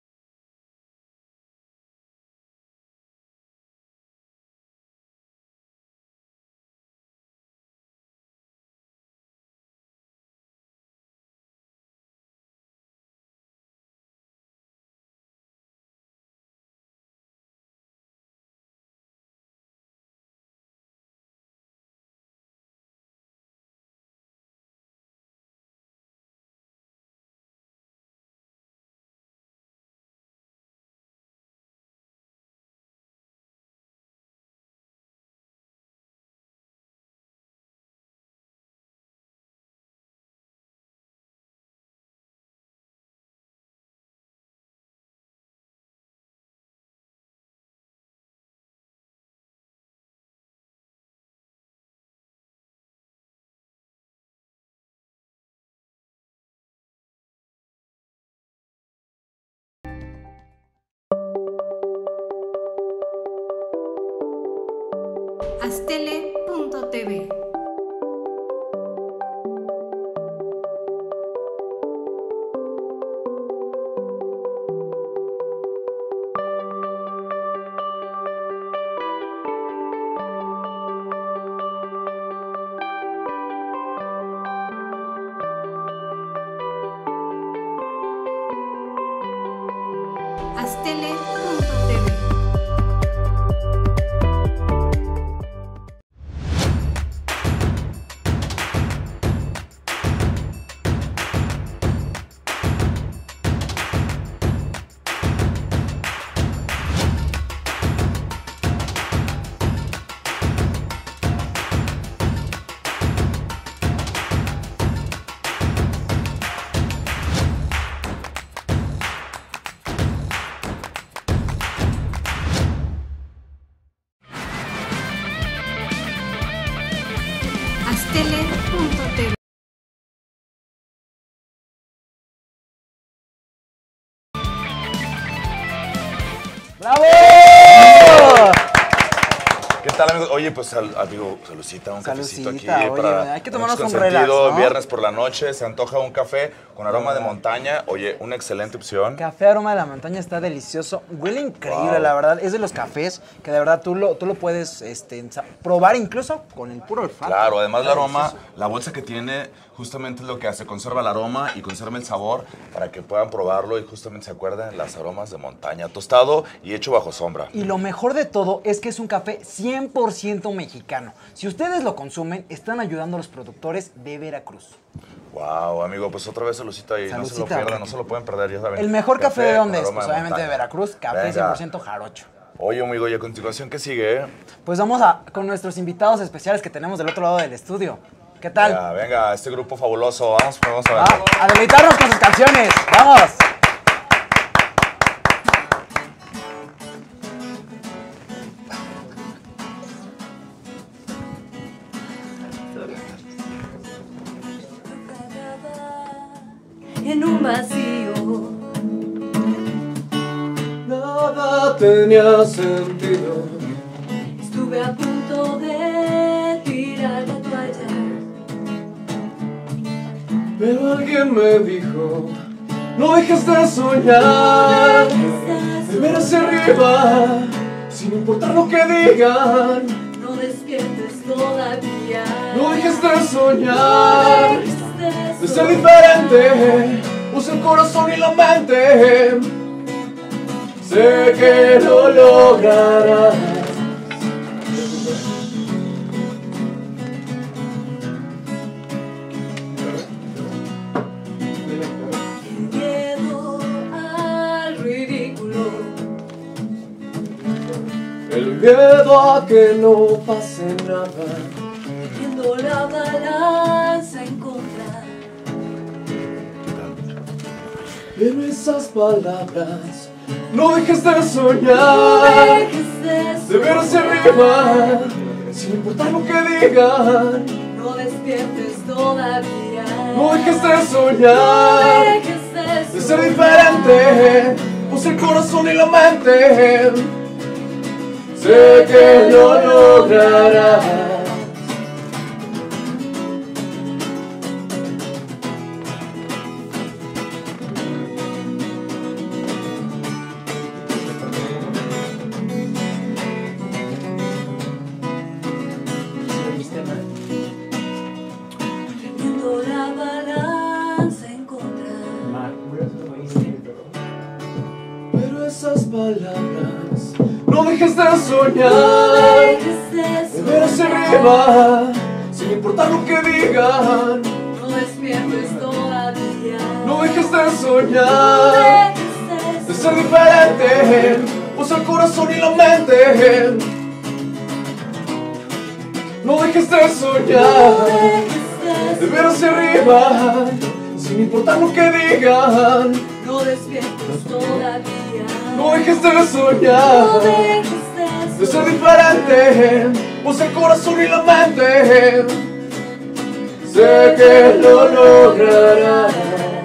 Astele punto t v. Astele punto t v. tal, amigos? Oye, pues, al, amigo, saludcita, un Salucita, cafecito aquí. oye, para hay que tomarnos Noches un Consentido, relax, ¿no? Viernes por la noche, se antoja un café con aroma de montaña. Oye, una excelente opción. Café Aroma de la Montaña está delicioso. Huele increíble, Wow. la verdad. Es de los cafés que de verdad tú lo, tú lo puedes este, sa- probar incluso con el puro olfato. Claro, además el Está aroma, delicioso. la bolsa que tiene, justamente es lo que hace, conserva el aroma y conserva el sabor para que puedan probarlo y justamente se acuerden las aromas de montaña, tostado y hecho bajo sombra. Y lo mejor de todo es que es un café cien por ciento mexicano. Si ustedes lo consumen, están ayudando a los productores de Veracruz. Wow, amigo, pues otra vez saludcita y no se lo Saludcita, pierdan, porque- no se lo pueden perder, ya saben. El mejor café, de dónde con es, aroma pues de obviamente de montaña. Veracruz, café Venga. cien por ciento jarocho. Oye, amigo, y a continuación, ¿qué sigue? eh? Pues vamos a con nuestros invitados especiales que tenemos del otro lado del estudio. ¿Qué tal? Venga, venga, este grupo fabuloso, vamos, vamos a ver. A deleitarnos con sus canciones. ¡Vamos! En un vacío, Nada tenía sentido. estuve a punto de tirar la toalla. Pero alguien me dijo, no dejes de soñar, de ver hacia arriba, sin importar lo que digan. No despiertes todavía. No dejes de soñar, No dejes de ser diferente, usa el corazón y la mente. Sé que lo lograrás. Miedo al ridículo. El miedo a que no pase nada. Viendo la balanza en contra. Pero esas palabras, no dejes de No soñar, dejes de de ver hacia arriba, sin importar lo que digan. No despiertes todavía. No dejes de No soñar, dejes de de ser diferente, usa el corazón y la mente. Sé que lo lograrás. Viendo la balanza en contra. Pero esas palabras, no dejes de No soñar, dejes de de ver hacia arriba, sin importar lo que digan. No despiertes todavía. No dejes de No soñar, dejes de ser diferente, usa el corazón y la mente. No dejes de soñar, de ver hacia arriba, sin importar lo que digan. No despiertes todavía. No dejes de No soñar, dejes de ser diferente, usa el corazón y la mente. Sé que lo lograrás.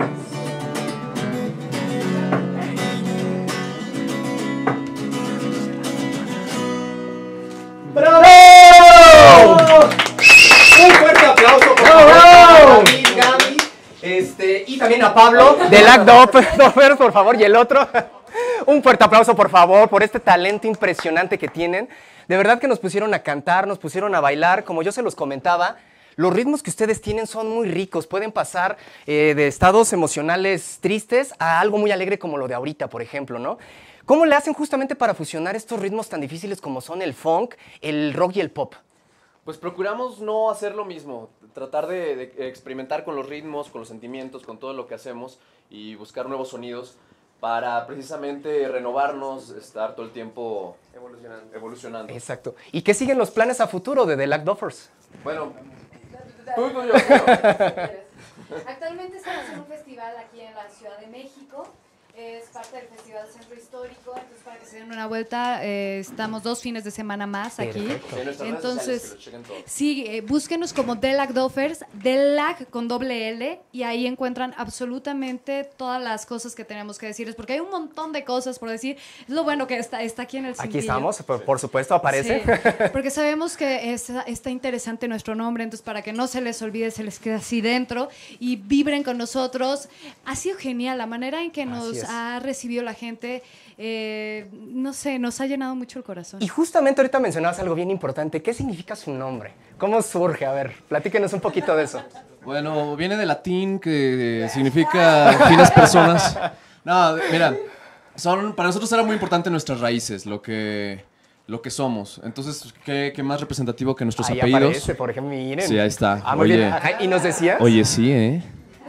¡Bravo! Un fuerte aplauso por ¡Bravo! favor, a David, Gaby, este, y también a Pablo de Lac Doffers, por favor, y el otro. Un fuerte aplauso, por favor, por este talento impresionante que tienen. De verdad que nos pusieron a cantar, nos pusieron a bailar, como yo se los comentaba. Los ritmos que ustedes tienen son muy ricos, pueden pasar eh, de estados emocionales tristes a algo muy alegre como lo de ahorita, por ejemplo, ¿no? ¿Cómo le hacen justamente para fusionar estos ritmos tan difíciles como son el funk, el rock y el pop? Pues procuramos no hacer lo mismo, tratar de, de experimentar con los ritmos, con los sentimientos, con todo lo que hacemos y buscar nuevos sonidos para precisamente renovarnos, estar todo el tiempo evolucionando. evolucionando. Exacto. ¿Y qué siguen los planes a futuro de The Lac Doffers? Bueno, tú, tú, yo. Actualmente estamos en un festival aquí en la Ciudad de México. Es parte del Festival Centro Histórico, entonces para que se den una vuelta, eh, estamos dos fines de semana más aquí. Perfecto. En nuestras redes sociales, Entonces, que lo chequen todo. sí, eh, búsquenos como Delac Doffers, Delac con doble L, y ahí encuentran absolutamente todas las cosas que tenemos que decirles, porque hay un montón de cosas por decir. Es lo bueno que está, está aquí en el Aquí cintillo. estamos, por, por supuesto, aparece. Sí, porque sabemos que está, está interesante nuestro nombre, entonces para que no se les olvide, se les quede así dentro y vibren con nosotros. Ha sido genial la manera en que nos es. ha recibido la gente, eh, no sé, nos ha llenado mucho el corazón. Y justamente ahorita mencionabas algo bien importante. ¿Qué significa su nombre? ¿Cómo surge? A ver, platíquenos un poquito de eso. Bueno, viene del latín que significa finas personas. No, mira, son, para nosotros era muy importante nuestras raíces, lo que, lo que somos. Entonces, ¿qué, qué más representativo que nuestros Ahí apellidos? aparece, por ejemplo, miren. Sí, ahí está. Ah, muy Oye, bien. Ajá, ¿y nos decías? Oye, sí, ¿eh?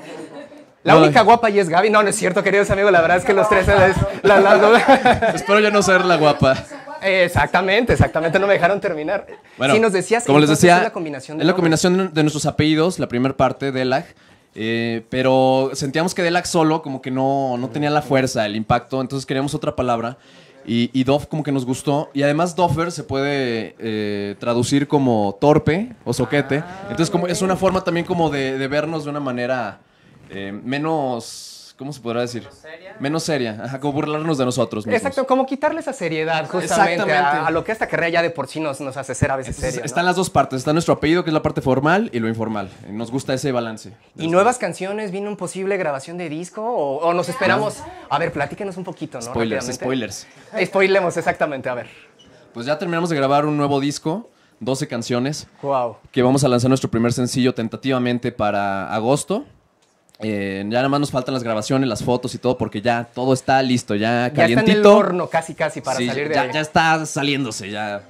La No, única guapa y es Gaby. No, no es cierto, queridos amigos. La verdad es que los tres... La, la, la, Espero yo no ser la guapa. Exactamente, exactamente. No me dejaron terminar. Bueno, sí, nos decías, como les entonces, decía, es la combinación de es la nombres. combinación de nuestros apellidos, la primera parte, Delac. Eh, pero sentíamos que Delac solo como que no, no tenía la fuerza, el impacto, entonces queríamos otra palabra. Y, y Doff como que nos gustó. Y además Doffer se puede eh, traducir como torpe o soquete. Entonces como, es una forma también como de, de vernos de una manera eh, menos... ¿Cómo se podrá decir? ¿Seria? Menos seria. Ajá, como burlarnos de nosotros mismos. Exacto, como quitarle esa seriedad justamente Exactamente. a, a lo que esta carrera ya de por sí nos, nos hace ser a veces Entonces, seria, ¿no? están las dos partes. Está nuestro apellido, que es la parte formal, y lo informal. Nos gusta ese balance. ¿Y nuevas canciones? ¿Viene un posible grabación de disco? ¿O, o nos esperamos? A ver, platíquenos un poquito, ¿no? Spoilers, Rápidamente. spoilers. Spoilemos, exactamente, a ver. Pues ya terminamos de grabar un nuevo disco, doce canciones. Wow. Que vamos a lanzar nuestro primer sencillo tentativamente para agosto. Eh, ya nada más nos faltan las grabaciones, las fotos y todo, porque ya todo está listo, ya calientito. Ya está en el horno casi, casi para Sí, salir de ya, ahí. ya está saliéndose, ya.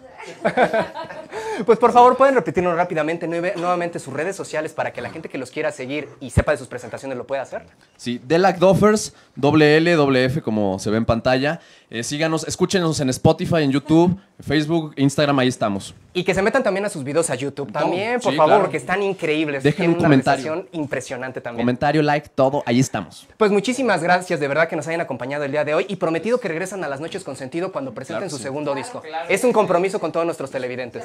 Pues por favor, pueden repetirnos rápidamente nueve- nuevamente sus redes sociales para que la gente que los quiera seguir y sepa de sus presentaciones lo pueda hacer. Sí, Delac Doffers, doble L, doble F, como se ve en pantalla. Eh, síganos, escúchenos en Spotify, en YouTube, Facebook, Instagram, ahí estamos. Y que se metan también a sus videos a YouTube también, por sí, favor, claro. porque están increíbles. Dejen Tienen un una comentario. realización impresionante también. Comentario, like, todo, ahí estamos. Pues muchísimas gracias, de verdad, que nos hayan acompañado el día de hoy y prometido que regresan a Las Noches con Sentido cuando presenten Claro que su sí. segundo disco. Es un compromiso con todos nuestros televidentes.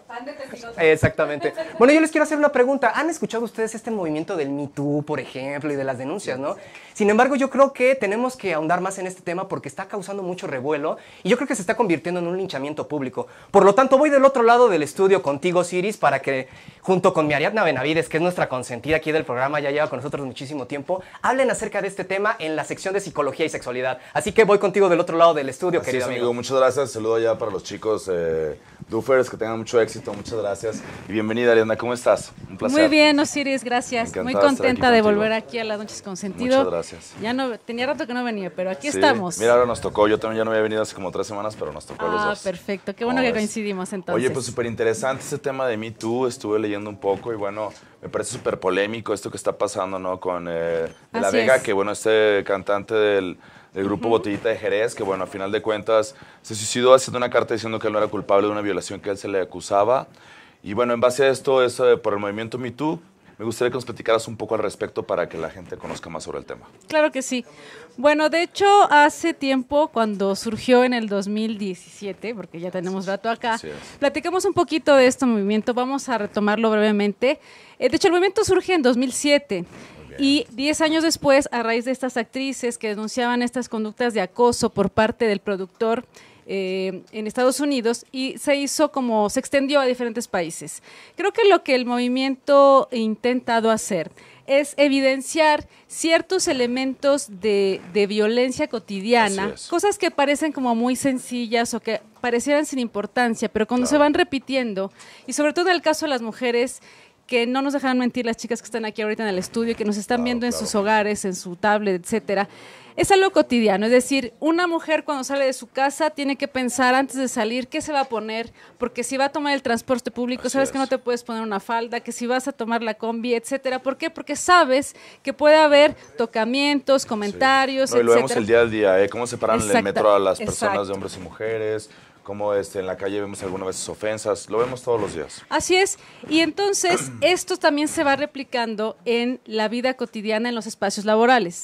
Exactamente. Bueno, yo les quiero hacer una pregunta. ¿Han escuchado ustedes este movimiento del Me Too, por ejemplo, y de las denuncias, no? Sin embargo, yo creo que tenemos que ahondar más en este tema porque está causando mucho revuelo y yo creo que se está convirtiendo en un linchamiento público. Por lo tanto, voy del otro lado del estudio contigo, Siris, para que, junto con mi Ariadna Benavides, que es nuestra consentida aquí del programa, ya lleva con nosotros muchísimo tiempo, hablen acerca de este tema en la sección de psicología y sexualidad. Así que voy contigo del otro lado del estudio, Así querido es, amigo. amigo. Muchas gracias. Saludo ya para los chicos eh, Doofers, que tengan mucho éxito. Muchas gracias. Y bienvenida, Ariadna. ¿Cómo estás? Un placer. Muy bien, Osiris, gracias. Encantado Muy de estar aquí contenta de contigo. volver aquí a Las Noches con Sentido. Muchas gracias. Ya no, tenía rato que no venía, pero aquí Sí, estamos. Mira, ahora nos tocó. Yo también ya no había venido hace como tres semanas, pero nos tocó a los Ah, dos. perfecto. Qué bueno ¿Cómo que ves? coincidimos entonces. Oye, pues súper interesante este tema de Me Too. Estuve leyendo un poco y bueno, me parece súper polémico esto que está pasando, ¿no? Con eh, De La Así Vega, es. que bueno, este cantante del, del grupo Botellita de Jerez, que bueno, a final de cuentas se suicidó haciendo una carta diciendo que él no era culpable de una violación que él se le acusaba. Y bueno, en base a esto, eso de- por el movimiento Me Too, me gustaría que nos platicaras un poco al respecto para que la gente conozca más sobre el tema. Claro que sí. Bueno, de hecho, hace tiempo, cuando surgió en el dos mil diecisiete, porque ya tenemos rato acá, Así es. platicamos un poquito de este movimiento. Vamos a retomarlo brevemente. Eh, de hecho, el movimiento surge en dos mil siete. Y diez años después, a raíz de estas actrices que denunciaban estas conductas de acoso por parte del productor eh, en Estados Unidos, y se hizo como, se extendió a diferentes países. Creo que lo que el movimiento ha intentado hacer es evidenciar ciertos elementos de, de violencia cotidiana, Así es. cosas que parecen como muy sencillas o que parecieran sin importancia, pero cuando se van repitiendo, y sobre todo en el caso de las mujeres, que no nos dejarán mentir las chicas que están aquí ahorita en el estudio y que nos están viendo en sus hogares, en su tablet, etcétera, es algo cotidiano. Es decir, una mujer cuando sale de su casa tiene que pensar antes de salir qué se va a poner, porque si va a tomar el transporte público, Así sabes es. que no te puedes poner una falda, que si vas a tomar la combi, etcétera. ¿Por qué? Porque sabes que puede haber tocamientos, comentarios, No, y lo vemos etcétera. el día al día, ¿eh? Cómo separan en el Exacta- metro a las personas exacto. de hombres y mujeres, cómo este, en la calle vemos algunas veces ofensas, lo vemos todos los días. Así es, y entonces esto también se va replicando en la vida cotidiana en los espacios laborales.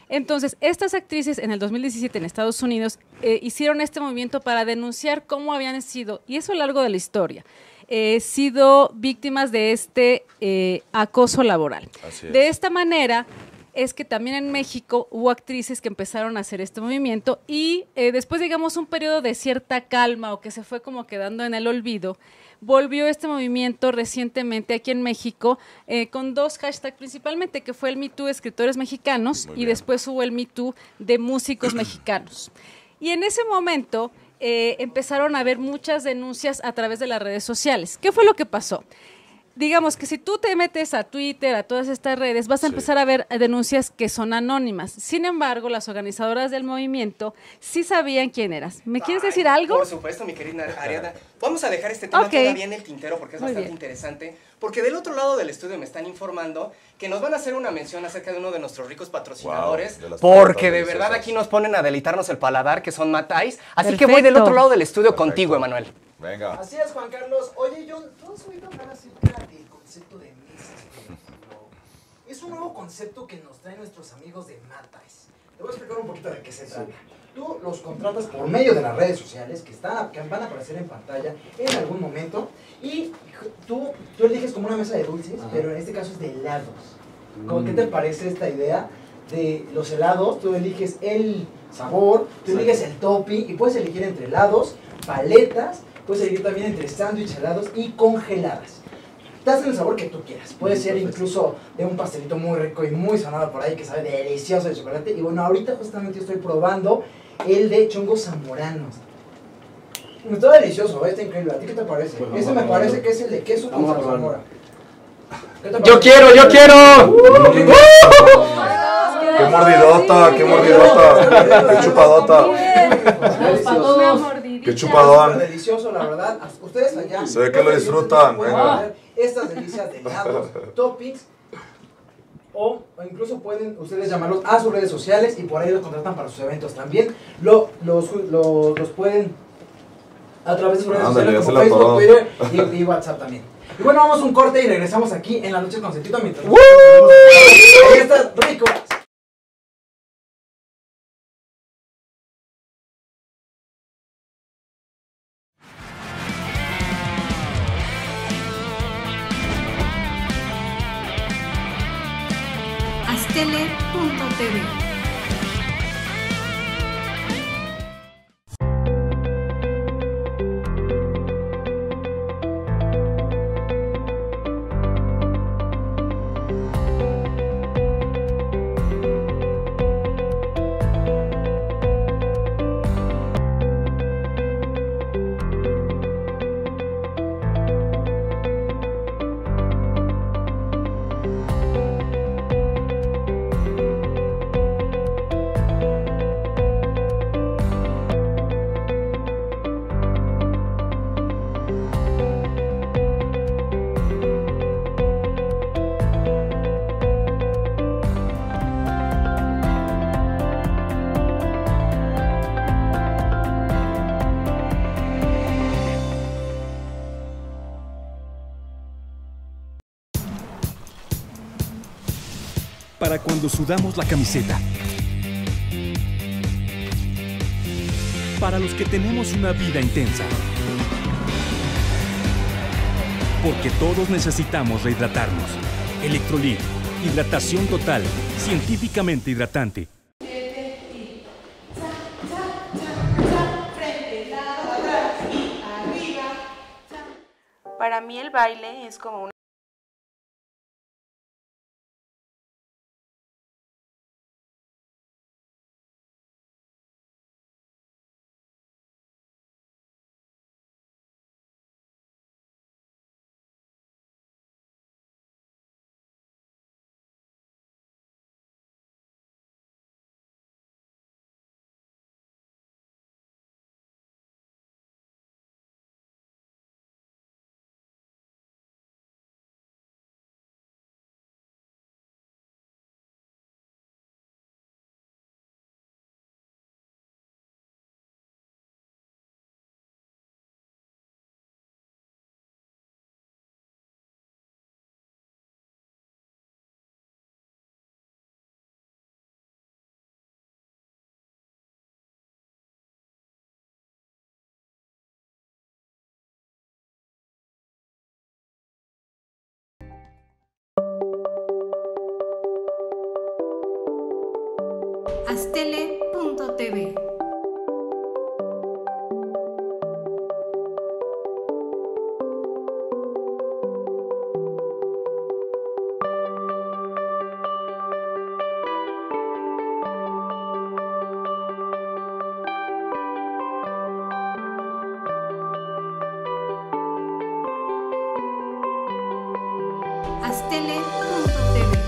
Entonces, estas actrices en el dos mil diecisiete en Estados Unidos eh, hicieron este movimiento para denunciar cómo habían sido, y eso a lo largo de la historia, eh, sido víctimas de este eh, acoso laboral. Así es. De esta manera es que también en México hubo actrices que empezaron a hacer este movimiento y eh, después, digamos, un periodo de cierta calma o que se fue como quedando en el olvido, volvió este movimiento recientemente aquí en México eh, con dos hashtags principalmente, que fue el Me Too Escritores Mexicanos y después hubo el Me Too de Músicos Mexicanos. Y en ese momento eh, empezaron a haber muchas denuncias a través de las redes sociales. ¿Qué fue lo que pasó? Digamos que si tú te metes a Twitter, a todas estas redes, vas a empezar a ver denuncias que son anónimas. Sin embargo, las organizadoras del movimiento sí sabían quién eras. ¿Me quieres Ay, decir algo? Por supuesto, mi querida Ariadna. Vamos a dejar este tema Ok. todavía en el tintero porque es Muy bastante bien. interesante. Porque del otro lado del estudio me están informando que nos van a hacer una mención acerca de uno de nuestros ricos patrocinadores. Wow, de las porque de patatas verdad deliciosas. aquí nos ponen a deleitarnos el paladar, que son Matais. Así que Perfecto. voy del otro lado del estudio contigo, Emanuel. Venga. Así es, Juan Carlos. Oye, John, ¿tú has oído hablar acerca del concepto de mesas por el flow? Es un nuevo concepto que nos traen nuestros amigos de Matais. Te voy a explicar un poquito de qué se trata. Tú los contratas por medio de las redes sociales que, están, que van a aparecer en pantalla en algún momento y tú, tú eliges como una mesa de dulces, Ajá. pero en este caso es de helados. ¿Cómo, ¿Qué te parece esta idea de los helados? Tú eliges el sabor, tú eliges el topping y puedes elegir entre helados, paletas, puedes elegir también entre sándwich helados y congeladas. Te hacen el sabor que tú quieras. Puede ser incluso de un pastelito muy rico y muy sonado por ahí que sabe delicioso de chocolate. Y bueno, ahorita justamente estoy probando el de chongos zamoranos. Está delicioso, ¿eh? Está increíble. ¿A ti qué te parece? Pues Ese me parece que es el de queso con Vamos a zarzamora. ¿Qué te ¡Yo parece? quiero, yo quiero! ¡Qué mordidota, qué mordidota! ¡Qué chupadota! Delicioso. ¡Qué chupadón! Delicioso, la verdad. Ustedes allá. Se ve que lo disfrutan, pueden venga. ver estas delicias de helados, toppings. O, o incluso pueden ustedes llamarlos a sus redes sociales y por ahí los contratan para sus eventos también. Lo, los, los, los pueden a través de sus redes Ándale, sociales ya como se la Facebook, atoró. Twitter y, y WhatsApp también. Y bueno, vamos a un corte y regresamos aquí en la noche con Sentito mientras ¡Woo! ahí está rico. Astele punto t v. Para cuando sudamos la camiseta. Para los que tenemos una vida intensa. Porque todos necesitamos rehidratarnos. Electrolit, hidratación total, científicamente hidratante. Para mí el baile es como una Astele punto t v. Astele punto t v.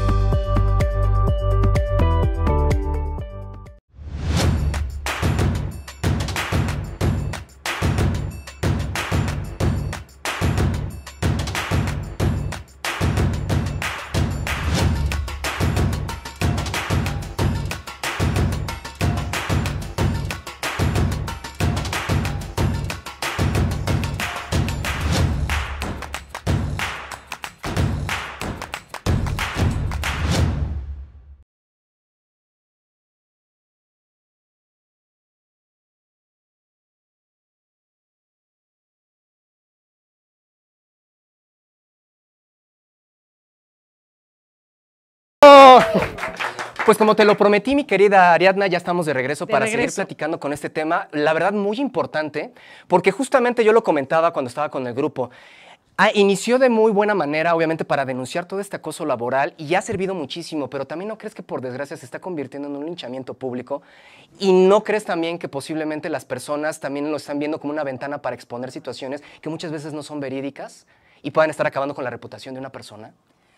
Pues como te lo prometí, mi querida Ariadna, ya estamos de regreso De para regreso. seguir platicando con este tema, la verdad muy importante, porque justamente yo lo comentaba cuando estaba con el grupo. Ah, inició de muy buena manera, obviamente, para denunciar todo este acoso laboral y ha servido muchísimo, pero también no crees que por desgracia se está convirtiendo en un linchamiento público y no crees también que posiblemente las personas también lo están viendo como una ventana para exponer situaciones que muchas veces no son verídicas y puedan estar acabando con la reputación de una persona.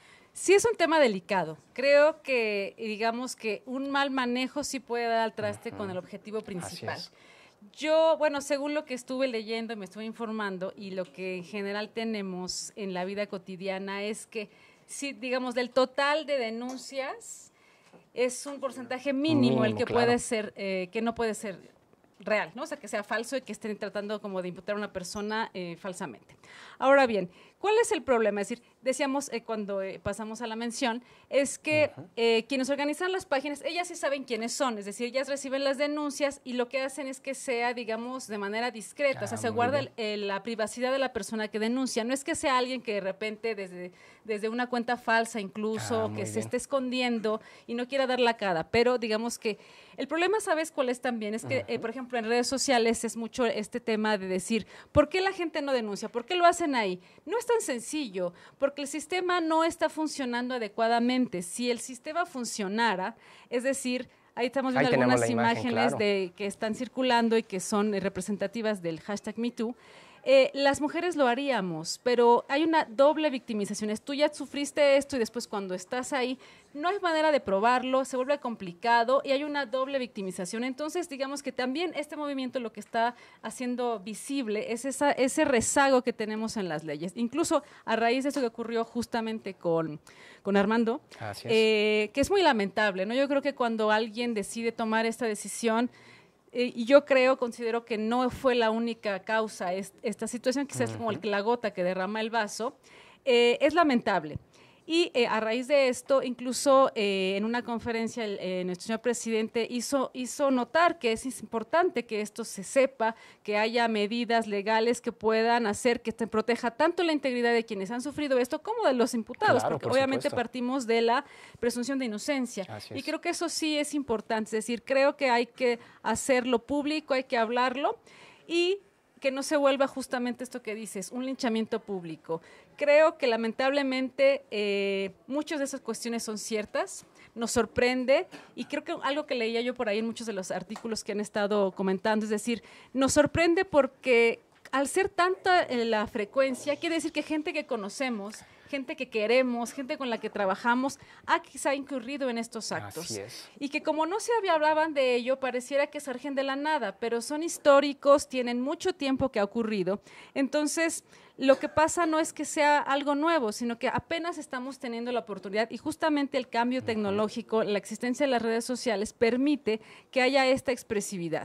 Sí es un tema delicado. Creo que, digamos que un mal manejo sí puede dar al traste uh-huh. con el objetivo principal. Así es. Yo, bueno, según lo que estuve leyendo y me estuve informando y lo que en general tenemos en la vida cotidiana es que, sí, digamos, del total de denuncias es un porcentaje mínimo, mínimo el que claro. puede ser, eh, que no puede ser real, ¿no? O sea, que sea falso y que estén tratando como de imputar a una persona eh, falsamente. Ahora bien, ¿cuál es el problema? Es decir, decíamos eh, cuando eh, pasamos a la mención, es que uh-huh. eh, quienes organizan las páginas, ellas sí saben quiénes son, es decir, ellas reciben las denuncias y lo que hacen es que sea, digamos, de manera discreta, ah, o sea, se guarda el, el, la privacidad de la persona que denuncia, no es que sea alguien que de repente desde, desde una cuenta falsa incluso, ah, que bien. se esté escondiendo y no quiera dar la cara, pero digamos que el problema, ¿sabes cuál es también? Es que, uh-huh. eh, por ejemplo, en redes sociales es mucho este tema de decir, ¿por qué la gente no denuncia? ¿Por qué lo hacen ahí? No es tan sencillo, porque el sistema no está funcionando adecuadamente. Si el sistema funcionara, es decir, ahí estamos viendo ahí algunas imagen, imágenes claro. de, que están circulando y que son representativas del hashtag MeToo, Eh, las mujeres lo haríamos, pero hay una doble victimización. Es, tú ya sufriste esto y después cuando estás ahí, no hay manera de probarlo, se vuelve complicado y hay una doble victimización. Entonces, digamos que también este movimiento lo que está haciendo visible es esa, ese rezago que tenemos en las leyes. Incluso a raíz de eso que ocurrió justamente con, con Armando, Así es. Eh, que es muy lamentable, ¿no? Yo creo que cuando alguien decide tomar esta decisión, Eh, y yo creo, considero que no fue la única causa est esta situación, quizás uh-huh. como el, la gota que derrama el vaso, eh, es lamentable. Y eh, a raíz de esto, incluso eh, en una conferencia, el, eh, nuestro señor presidente hizo, hizo notar que es importante que esto se sepa, que haya medidas legales que puedan hacer que te proteja tanto la integridad de quienes han sufrido esto como de los imputados, claro, porque por obviamente supuesto. partimos de la presunción de inocencia. Así y es. creo que eso sí es importante, es decir, creo que hay que hacerlo público, hay que hablarlo y que no se vuelva justamente esto que dices, un linchamiento público. Creo que lamentablemente eh, muchas de esas cuestiones son ciertas, nos sorprende y creo que algo que leía yo por ahí en muchos de los artículos que han estado comentando, es decir, nos sorprende porque al ser tanta eh, la frecuencia, quiere decir que gente que conocemos, gente que queremos, gente con la que trabajamos, ha quizá incurrido en estos actos. Así es. Y que como no se hablaban de ello, pareciera que surgen de la nada, pero son históricos, tienen mucho tiempo que ha ocurrido. Entonces, lo que pasa no es que sea algo nuevo, sino que apenas estamos teniendo la oportunidad y justamente el cambio uh-huh. tecnológico, la existencia de las redes sociales permite que haya esta expresividad.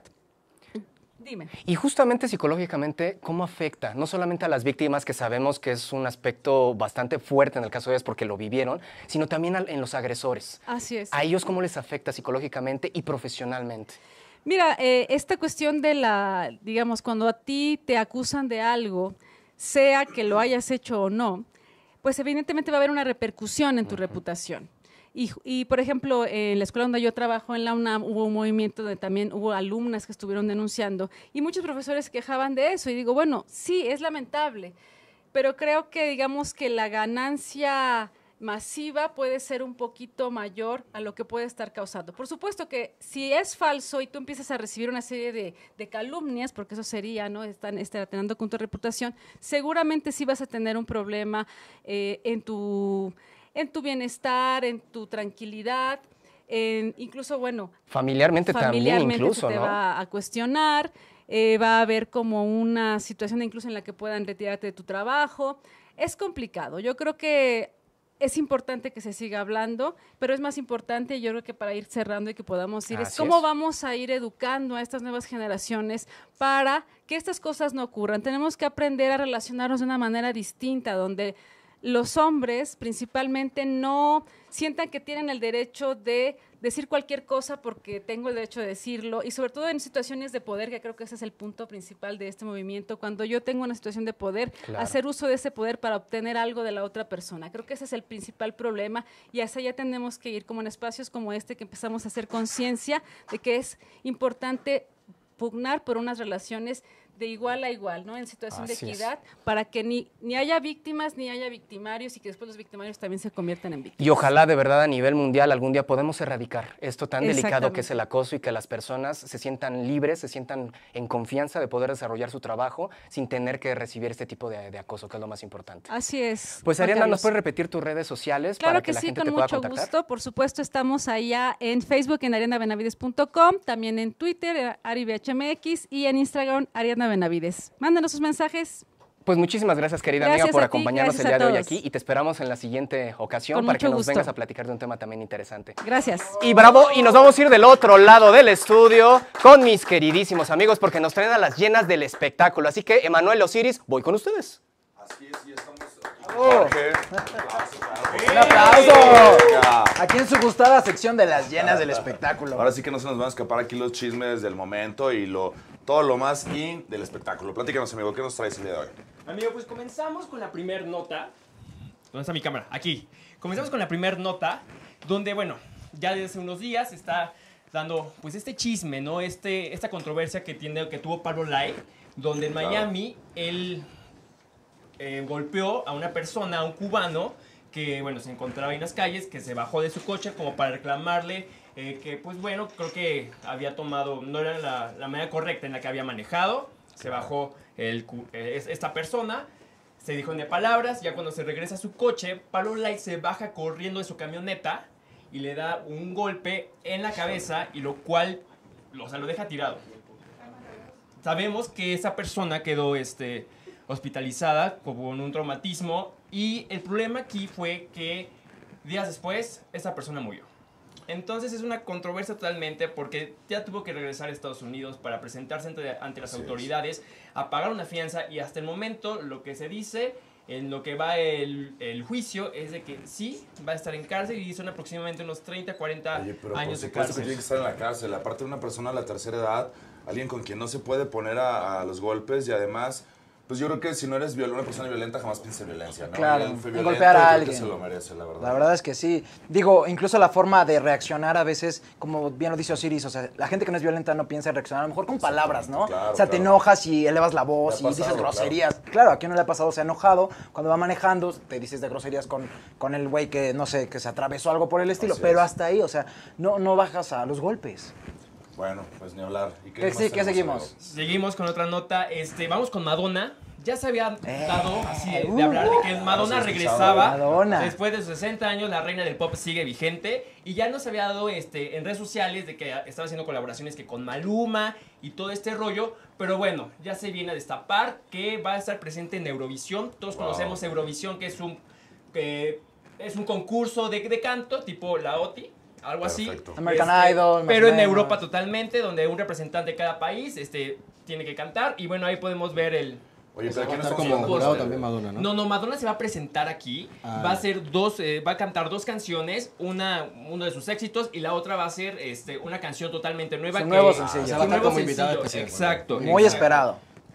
Dime. Y justamente psicológicamente, ¿cómo afecta? No solamente a las víctimas, que sabemos que es un aspecto bastante fuerte en el caso de ellas porque lo vivieron, sino también a, en los agresores. Así es. ¿A ellos cómo les afecta psicológicamente y profesionalmente? Mira, eh, esta cuestión de la, digamos, cuando a ti te acusan de algo, sea que lo hayas hecho o no, pues evidentemente va a haber una repercusión en tu uh-huh. reputación. Y, y, por ejemplo, en la escuela donde yo trabajo, en la UNAM, hubo un movimiento donde también hubo alumnas que estuvieron denunciando y muchos profesores se quejaban de eso. Y digo, bueno, sí, es lamentable, pero creo que digamos que la ganancia masiva puede ser un poquito mayor a lo que puede estar causando. Por supuesto que si es falso y tú empiezas a recibir una serie de, de calumnias, porque eso sería, ¿no? Están este, atentando con tu reputación, seguramente sí vas a tener un problema eh, en tu... en tu bienestar, en tu tranquilidad, en, incluso, bueno... Familiarmente, familiarmente también incluso, se te ¿no? va a cuestionar, eh, va a haber como una situación incluso en la que puedan retirarte de tu trabajo. Es complicado. Yo creo que es importante que se siga hablando, pero es más importante, yo creo que para ir cerrando y que podamos ir, Así es cómo es. vamos a ir educando a estas nuevas generaciones para que estas cosas no ocurran. Tenemos que aprender a relacionarnos de una manera distinta, donde los hombres principalmente no sientan que tienen el derecho de decir cualquier cosa porque tengo el derecho de decirlo, y sobre todo en situaciones de poder, que creo que ese es el punto principal de este movimiento, cuando yo tengo una situación de poder, Claro. hacer uso de ese poder para obtener algo de la otra persona. Creo que ese es el principal problema y hacia allá tenemos que ir, como en espacios como este, que empezamos a hacer conciencia de que es importante pugnar por unas relaciones de igual a igual, ¿no? En situación Así de es. equidad, para que ni, ni haya víctimas ni haya victimarios y que después los victimarios también se conviertan en víctimas. Y ojalá de verdad a nivel mundial algún día podamos erradicar esto tan delicado que es Exactamente. el acoso y que las personas se sientan libres, se sientan en confianza de poder desarrollar su trabajo sin tener que recibir este tipo de, de acoso, que es lo más importante. Así es. Pues Juan Ariana, ¿nos Carlos. puedes repetir tus redes sociales Claro para que, que la sí, gente con te pueda mucho contactar? gusto. Por supuesto, estamos allá en Facebook, en ariana benavides punto com, también en Twitter, AriBHMX, y en Instagram, Ariana Benavides. Mándanos sus mensajes. Pues muchísimas gracias, querida Gracias amiga, por a ti, acompañarnos el gracias día a de hoy todos. aquí y te esperamos en la siguiente ocasión Con para que mucho nos gusto. vengas a platicar de un tema también interesante. Gracias. Y bravo, y nos vamos a ir del otro lado del estudio con mis queridísimos amigos porque nos traen a las llenas del espectáculo. Así que, Emanuel, Osiris, voy con ustedes. Así es, y estamos aquí. Jorge. Un ¡Un aplauso! Aquí en su gustada sección de las llenas del espectáculo. Ahora sí que no se nos van a escapar aquí los chismes del momento y lo, todo lo más in del espectáculo. Platícanos, amigo, ¿qué nos traes el día de hoy? Amigo, pues comenzamos con la primer nota. ¿Dónde está mi cámara? Aquí. Comenzamos con la primer nota, donde, bueno, ya desde hace unos días está dando, pues, este chisme, ¿no? Este, esta controversia que, tiene, que tuvo Pablo Lai, donde en Claro. Miami él eh, golpeó a una persona, a un cubano, que, bueno, se encontraba en las calles, que se bajó de su coche como para reclamarle eh, que, pues, bueno, creo que había tomado, no era la, la manera correcta en la que había manejado. Se bajó el, cu- eh, esta persona, se dijo de palabras, ya cuando se regresa a su coche, Pablo Lai se baja corriendo de su camioneta y le da un golpe en la cabeza, y lo cual, o sea, lo deja tirado. Sabemos que esa persona quedó este, hospitalizada con un traumatismo, y el problema aquí fue que días después esa persona murió. Entonces es una controversia totalmente, porque ya tuvo que regresar a Estados Unidos para presentarse ante, ante las Así es. autoridades, a pagar una fianza, y hasta el momento lo que se dice, en lo que va el, el juicio, es de que sí, va a estar en cárcel, y son aproximadamente unos treinta, cuarenta Oye, pero años por de supuesto que cárcel. tiene que estar en la cárcel. Aparte de una persona de la tercera edad, alguien con quien no se puede poner a, a los golpes, y además, pues yo creo que si no eres viol- una persona violenta, jamás pienses en violencia, ¿no? Claro, Él fue en violento golpear a y creo que alguien. se lo merece, la verdad. La verdad es que sí. Digo, incluso la forma de reaccionar a veces, como bien lo dice Osiris, o sea, la gente que no es violenta no piensa en reaccionar, a lo mejor con palabras, ¿no? Claro, o sea, te claro. enojas y elevas la Me voz ha y pasado, dices groserías. Claro. ¿A quién no le ha pasado? Se ha enojado. Cuando va manejando, te dices de groserías con, con el güey que, no sé, que se atravesó algo por el estilo. Así pero es. hasta ahí, o sea, no, no bajas a los golpes. Bueno, pues ni hablar. ¿Y ¿Qué- más sí, qué tenemos, seguimos? amigo? Seguimos con otra nota. Este, vamos con Madonna. Ya se había dado así de, uh, de hablar de que Madonna no se escuchaba. regresaba. Madonna. Después de sus sesenta años, la reina del pop sigue vigente. Y ya nos había dado este, en redes sociales de que estaba haciendo colaboraciones que con Maluma y todo este rollo. Pero bueno, ya se viene a destapar que va a estar presente en Eurovisión. Todos Wow. conocemos Eurovisión, que es un, que es un concurso de, de canto tipo la O T I. Algo Perfecto. así. American Este, Idol, más Pero o en menos. Europa totalmente, donde un representante de cada país este, tiene que cantar. Y bueno, ahí podemos ver el... Oye, O sea, pero aquí va no a estar estamos como hablando jurado de- también Madonna, ¿no? No, no, Madonna se va a presentar aquí. Ah. Va a hacer dos, eh, va a cantar dos canciones, una uno de sus éxitos y la otra va a ser este, una canción totalmente nueva. Su que- nuevo sencillo. su O sea, va a estar nuevo como invitada sencillo, especial. Exacto. Muy exacto. esperado.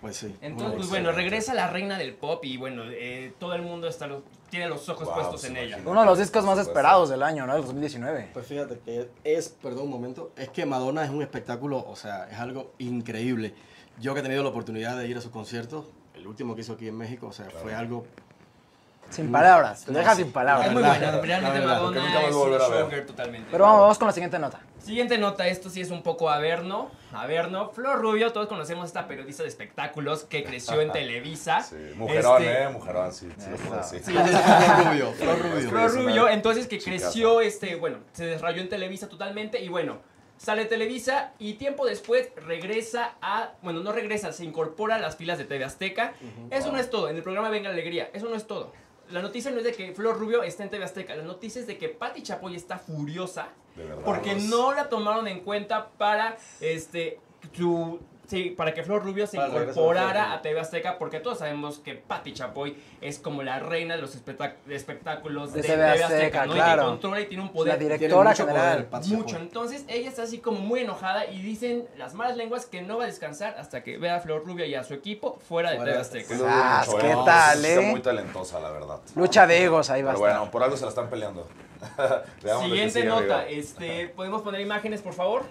Pues sí. Entonces, pues bueno, regresa la reina del pop y bueno, eh, todo el mundo está lo- tiene los ojos Wow, puestos se en ella. Uno de los discos más esperados del año, ¿no? Del dos mil diecinueve. Pues fíjate que es, perdón un momento, es que Madonna es un espectáculo, o sea, es algo increíble. Yo que he tenido la oportunidad de ir a sus conciertos, el último que hizo aquí en México, o sea, fue algo... Sin palabras, te No, deja sí. sin palabras. Es muy buena, realmente Madonna nunca más es voy a un volver a ver. showgirl totalmente. Pero vamos, vamos con la siguiente nota. Siguiente nota, esto sí es un poco averno, averno. Flor Rubio, todos conocemos a esta periodista de espectáculos que creció en Televisa. Sí, mujerón, Este, eh, mujerón, sí, sí lo puedo decir. Sí, Flor Rubio, Flor Rubio. Flor Rubio, entonces que Chicaza. creció, este, bueno, se desarrolló en Televisa totalmente y bueno, sale de Televisa y tiempo después regresa a, bueno, no regresa, se incorpora a las filas de T V Azteca. Eso no es todo, en el programa Venga la Alegría, eso no es todo. La noticia no es de que Flor Rubio está en T V Azteca, la noticia es de que Pati Chapoy está furiosa De verdad. porque no la tomaron en cuenta para este su sí, para que Flor Rubio se Para el regreso de incorporara Flor Rubio. a T V Azteca, porque todos sabemos que Pati Chapoy es como la reina de los espectac- de espectáculos De de, T V T V Azteca, Azteca, ¿no? claro. Y que controla y tiene un poder. La directora Tiene mucho general. poder, Pati Chapoy. Mucho. Entonces ella está así como muy enojada y dicen las malas lenguas que no va a descansar hasta que vea a Flor Rubio y a su equipo fuera de T V Azteca. Sí, lo dudo Ah, mucho, ¿qué ¿eh? tal, Es una eh? muy talentosa, la verdad. Lucha de egos, ahí va a Pero estar. bueno, por algo se la están peleando. Veamos lo que Siguiente sigue, nota, amigo. este, ¿podemos poner imágenes, por favor?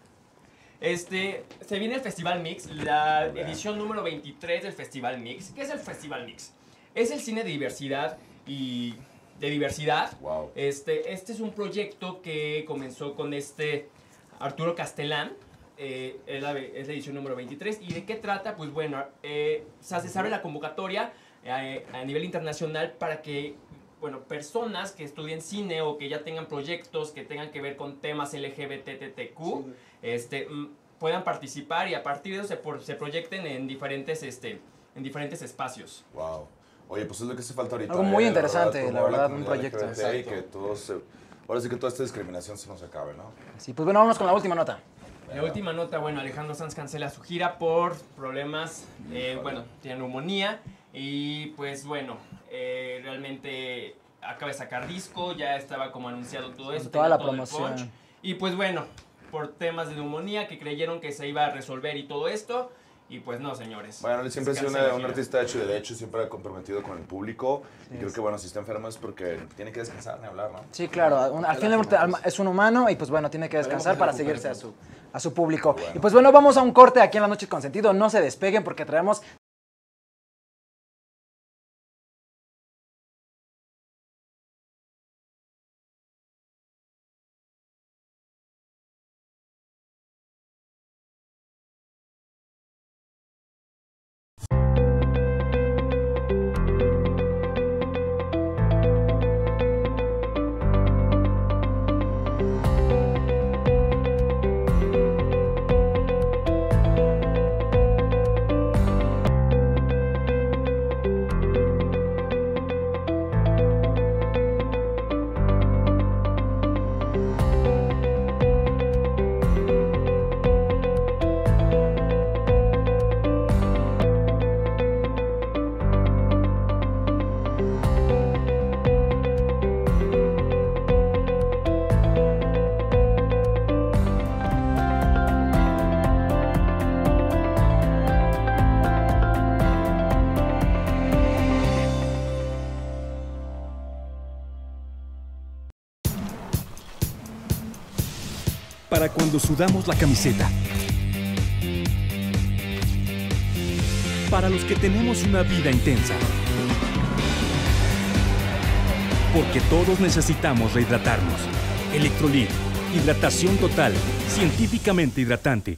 Este, se viene el Festival Mix, la edición número veintitrés del Festival Mix. ¿Qué es el Festival Mix? Es el cine de diversidad y de diversidad. Wow. Este, este es un proyecto que comenzó con este Arturo Castelán. eh, es, la, es la edición número veintitrés. ¿Y de qué trata? Pues bueno, eh, o sea, se abre la convocatoria eh, a nivel internacional para que, bueno, personas que estudien cine o que ya tengan proyectos que tengan que ver con temas L G B T T Q, este, mm, puedan participar y a partir de eso se, por- se proyecten en diferentes, este, en diferentes espacios. Wow. Oye, pues es lo que hace falta ahorita. Algo muy ¿eh? interesante, la promover verdad, un comunidad proyecto. L G B T y Exacto. que todos se- ahora sí que toda esta discriminación se nos acabe, ¿no? Sí, pues bueno, vámonos con la última nota. La última nota, bueno, Alejandro Sanz cancela su gira por problemas, eh, bueno, tiene neumonía y pues bueno, eh, realmente acaba de sacar disco, ya estaba como anunciado todo eso. Toda tenía la todo el promoción. punch. Y pues bueno, por temas de neumonía que creyeron que se iba a resolver y todo esto, y pues no, señores. Bueno, él siempre ha Se sido cancela una- la un gira. artista hecho y derecho, siempre ha comprometido con el público. y creo sí. que, bueno, si está enfermo es porque tiene que descansar ni hablar, ¿no? Sí, claro. un- al final es un humano y pues bueno, tiene que descansar para seguirse a su, a su público. Y pues bueno, vamos a un corte aquí en La Noche con Sentido. No se despeguen porque traemos Para cuando sudamos la camiseta. Para los que tenemos una vida intensa. Porque todos necesitamos rehidratarnos. Electrolit, hidratación total, científicamente hidratante.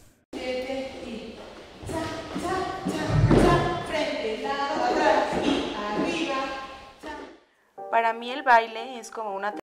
Para mí el baile es como una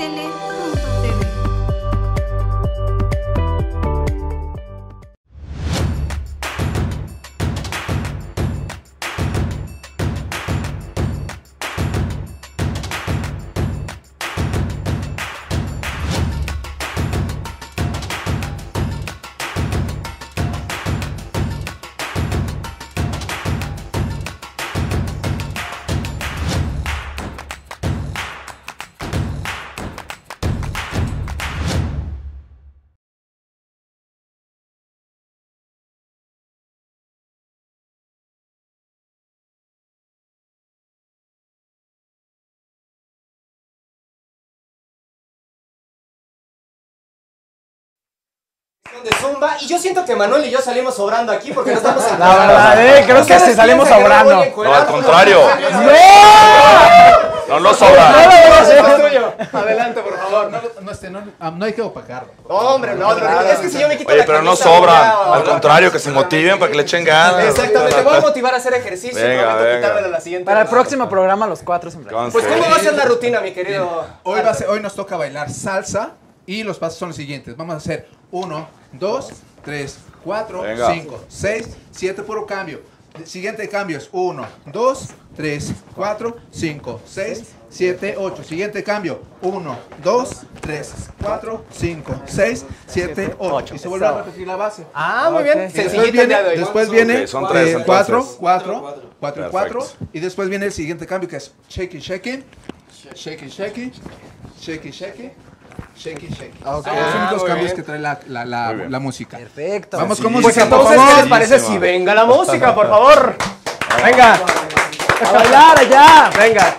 Astele punto t v. De Zumba, y yo siento que Manuel y yo salimos sobrando aquí porque no estamos en La verdad, eh, creo que sí salimos sobrando. No, al contrario. ¡No! No, no sobra. Adelante, por favor. No, no, este, no, ah, no hay que opacarlo. No, hombre, no, no, es que si yo me quito Oye, la pero no camisa, sobran. voy a- Al contrario, que se motiven para que le echen ganas. Exactamente, voy a motivar a hacer ejercicio. Venga, prometo venga. quitármelo la siguiente Para el vez. próximo programa, los cuatro siempre. Pues, ¿cómo va a ser la rutina, mi querido? Hoy, va a ser- hoy nos toca bailar salsa y los pasos son los siguientes. Vamos a hacer uno, dos, tres, cuatro, Venga. cinco, seis, siete, puro cambio. El siguiente cambio es uno, dos, tres, cuatro, cinco, seis, siete, ocho. Siguiente cambio, uno, dos, tres, cuatro, cinco, seis, siete, ocho. Y se vuelve a repetir la base. Ah, muy bien. Y después Sencillito el viene, día de hoy. después Ok, viene son tres, eh, entonces. cuatro, cuatro, cuatro, cuatro. Perfecto. Y después viene el siguiente cambio que es shaky, shaky, shaky, shaky, shaky, shaky. Shaky, shaky. Ok. Son los únicos muy cambios bien. que trae la, la, la, Muy bien. la música. Perfecto. Vamos con Pues música, por entonces, ¿qué les favor. parece si venga la música, por favor? Venga. A bailar allá. Venga.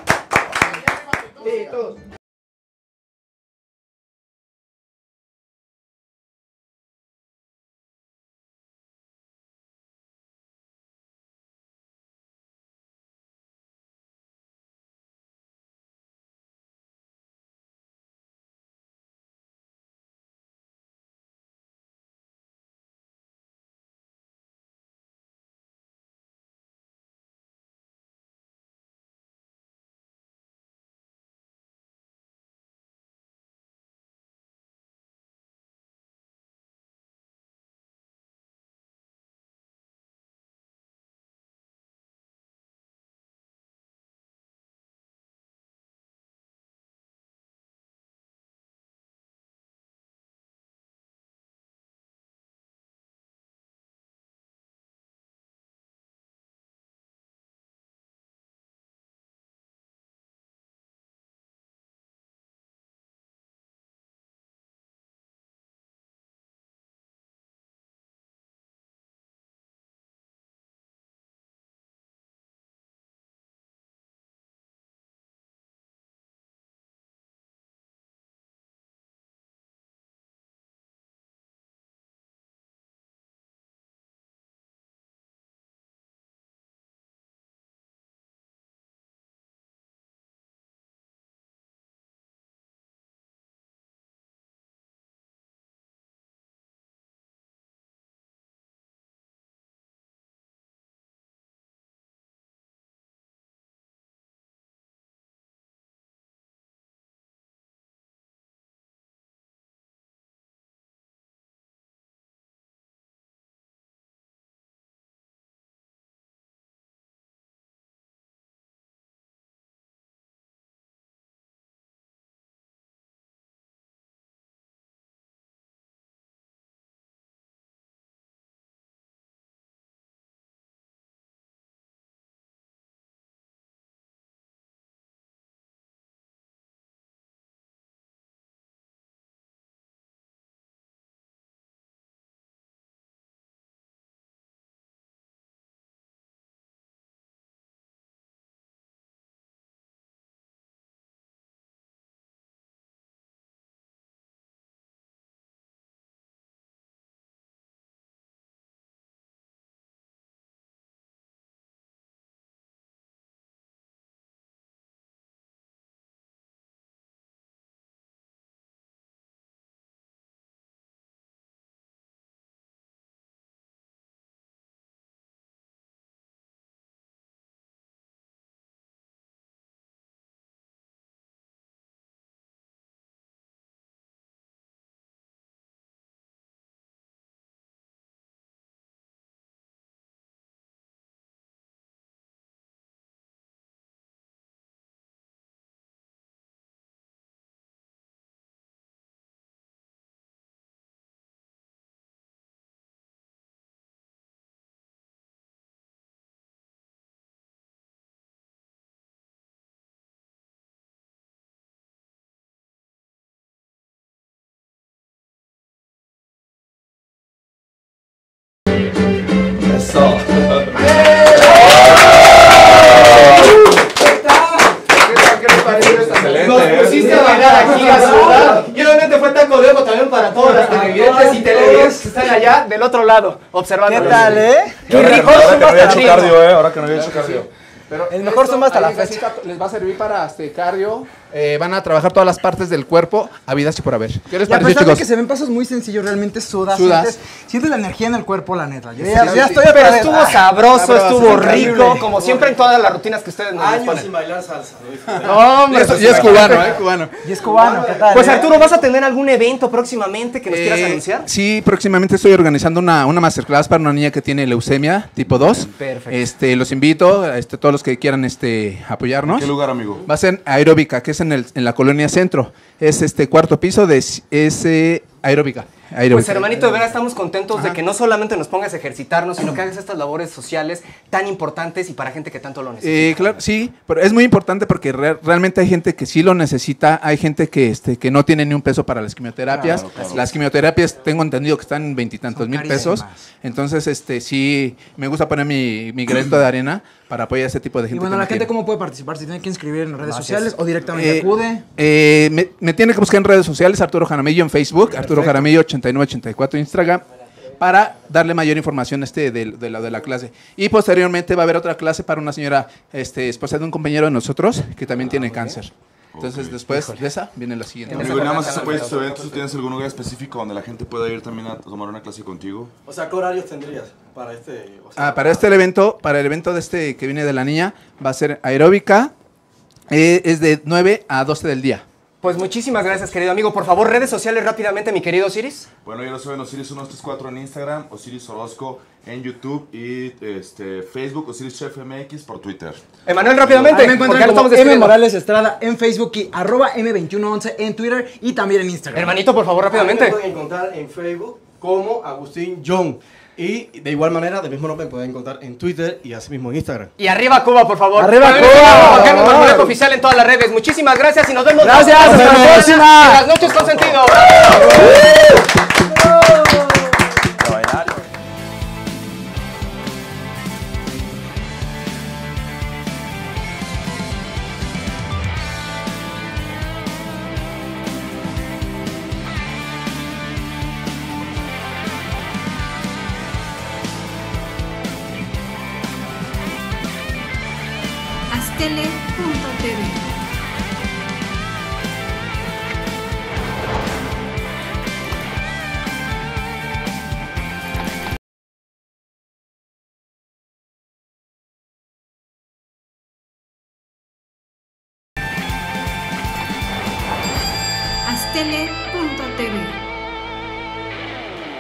Eso. Nos pusiste a bailar aquí a sudar. Y obviamente fue taco de ojo también para todas las televidentes y televidentes que están allá del otro lado, observando. ¿Qué tal, eh? Y ahora, que, ahora que no había hecho cardio, eh. Ahora que no había hecho cardio. Pero el mejor zumba hasta la fecha. Les va a servir para este cardio. Eh, van a trabajar todas las partes del cuerpo, habidas y por haber. ¿Qué les Y a parece, pesar chicos? de que se ven pasos muy sencillos, realmente sudas. Sudas. Sientes, sientes la energía en el cuerpo, la neta. Yo Sí, ya, sí, ya sí. estoy Pero otra vez. estuvo Ah, sabroso, sabroso, estuvo increíble. rico, como siempre en todas las rutinas que ustedes nos Años ponen. sin bailar salsa. No, hombre, Y es cubano, eh, cubano. Y es cubano, ¿qué tal? Pues eh? Arturo, ¿vas a tener algún evento próximamente que nos quieras Eh, anunciar? Sí, próximamente estoy organizando una, una masterclass para una niña que tiene leucemia tipo dos. Perfecto. Este, los invito, este, todos los que quieran este, apoyarnos. ¿En qué lugar, amigo? Va a ser aeróbica, que es en, el, en la colonia Centro. Es este cuarto piso de ese aeróbica. aeróbica. Pues hermanito, de verdad estamos contentos de que no solamente nos pongas a ejercitarnos, sino que hagas estas labores sociales tan importantes y para gente que tanto lo necesita. Eh, claro, sí, pero es muy importante porque re- realmente hay gente que sí lo necesita, hay gente que, este, que no tiene ni un peso para las quimioterapias. Claro, claro. Las quimioterapias tengo entendido que están en veintitantos mil pesos. carísimas. Entonces, este, sí, me gusta poner mi, mi granito de arena para apoyar a ese tipo de Y gente. bueno, que la no gente, tiene. ¿cómo puede participar? ¿Si tiene que inscribir en las redes Gracias. sociales o directamente Eh, acude? eh, me, me tiene que buscar en redes sociales, Arturo Jaramillo en Facebook, Arturo Jaramillo ochenta y nueve ochenta y cuatro en Instagram, para darle mayor información este de, de la, de la clase. Y posteriormente va a haber otra clase para una señora, este, esposa de un compañero de nosotros, que también tiene cáncer. Entonces, después de esa, viene la siguiente. Amigo, y nada más apoyas tus eventos. ¿Tú tienes algún lugar específico donde la gente pueda ir también a tomar una clase contigo? O sea, ¿qué horarios tendrías para este? O sea, Ah, para este evento, para el evento de este que viene de la niña, va a ser aeróbica, eh, es de nueve a doce del día. Pues muchísimas gracias, querido amigo. Por favor, redes sociales rápidamente, mi querido Osiris. Bueno, yo lo soy en Osiris uno dos tres cuatro en Instagram, Osiris Orozco en YouTube y este, Facebook, Osiris Chef M X por Twitter. Emanuel, rápidamente, Ahí me porque encuentran ya lo como estamos M despidiendo. Morales Estrada en Facebook y arroba M veintiuno once en Twitter y también en Instagram. Hermanito, por favor, a mí rápidamente. me pueden encontrar en Facebook como Agustín John. Y de igual manera, del mismo nombre, me pueden encontrar en Twitter y así mismo en Instagram. Y arriba Cuba, por favor. ¡Arriba Pueden Cuba! buscarnos en el boleto oficial en todas las redes. Muchísimas gracias y nos vemos. Gracias, la hasta la próxima próxima. en Las noches con sentido. Astele punto t v. Astele punto t v.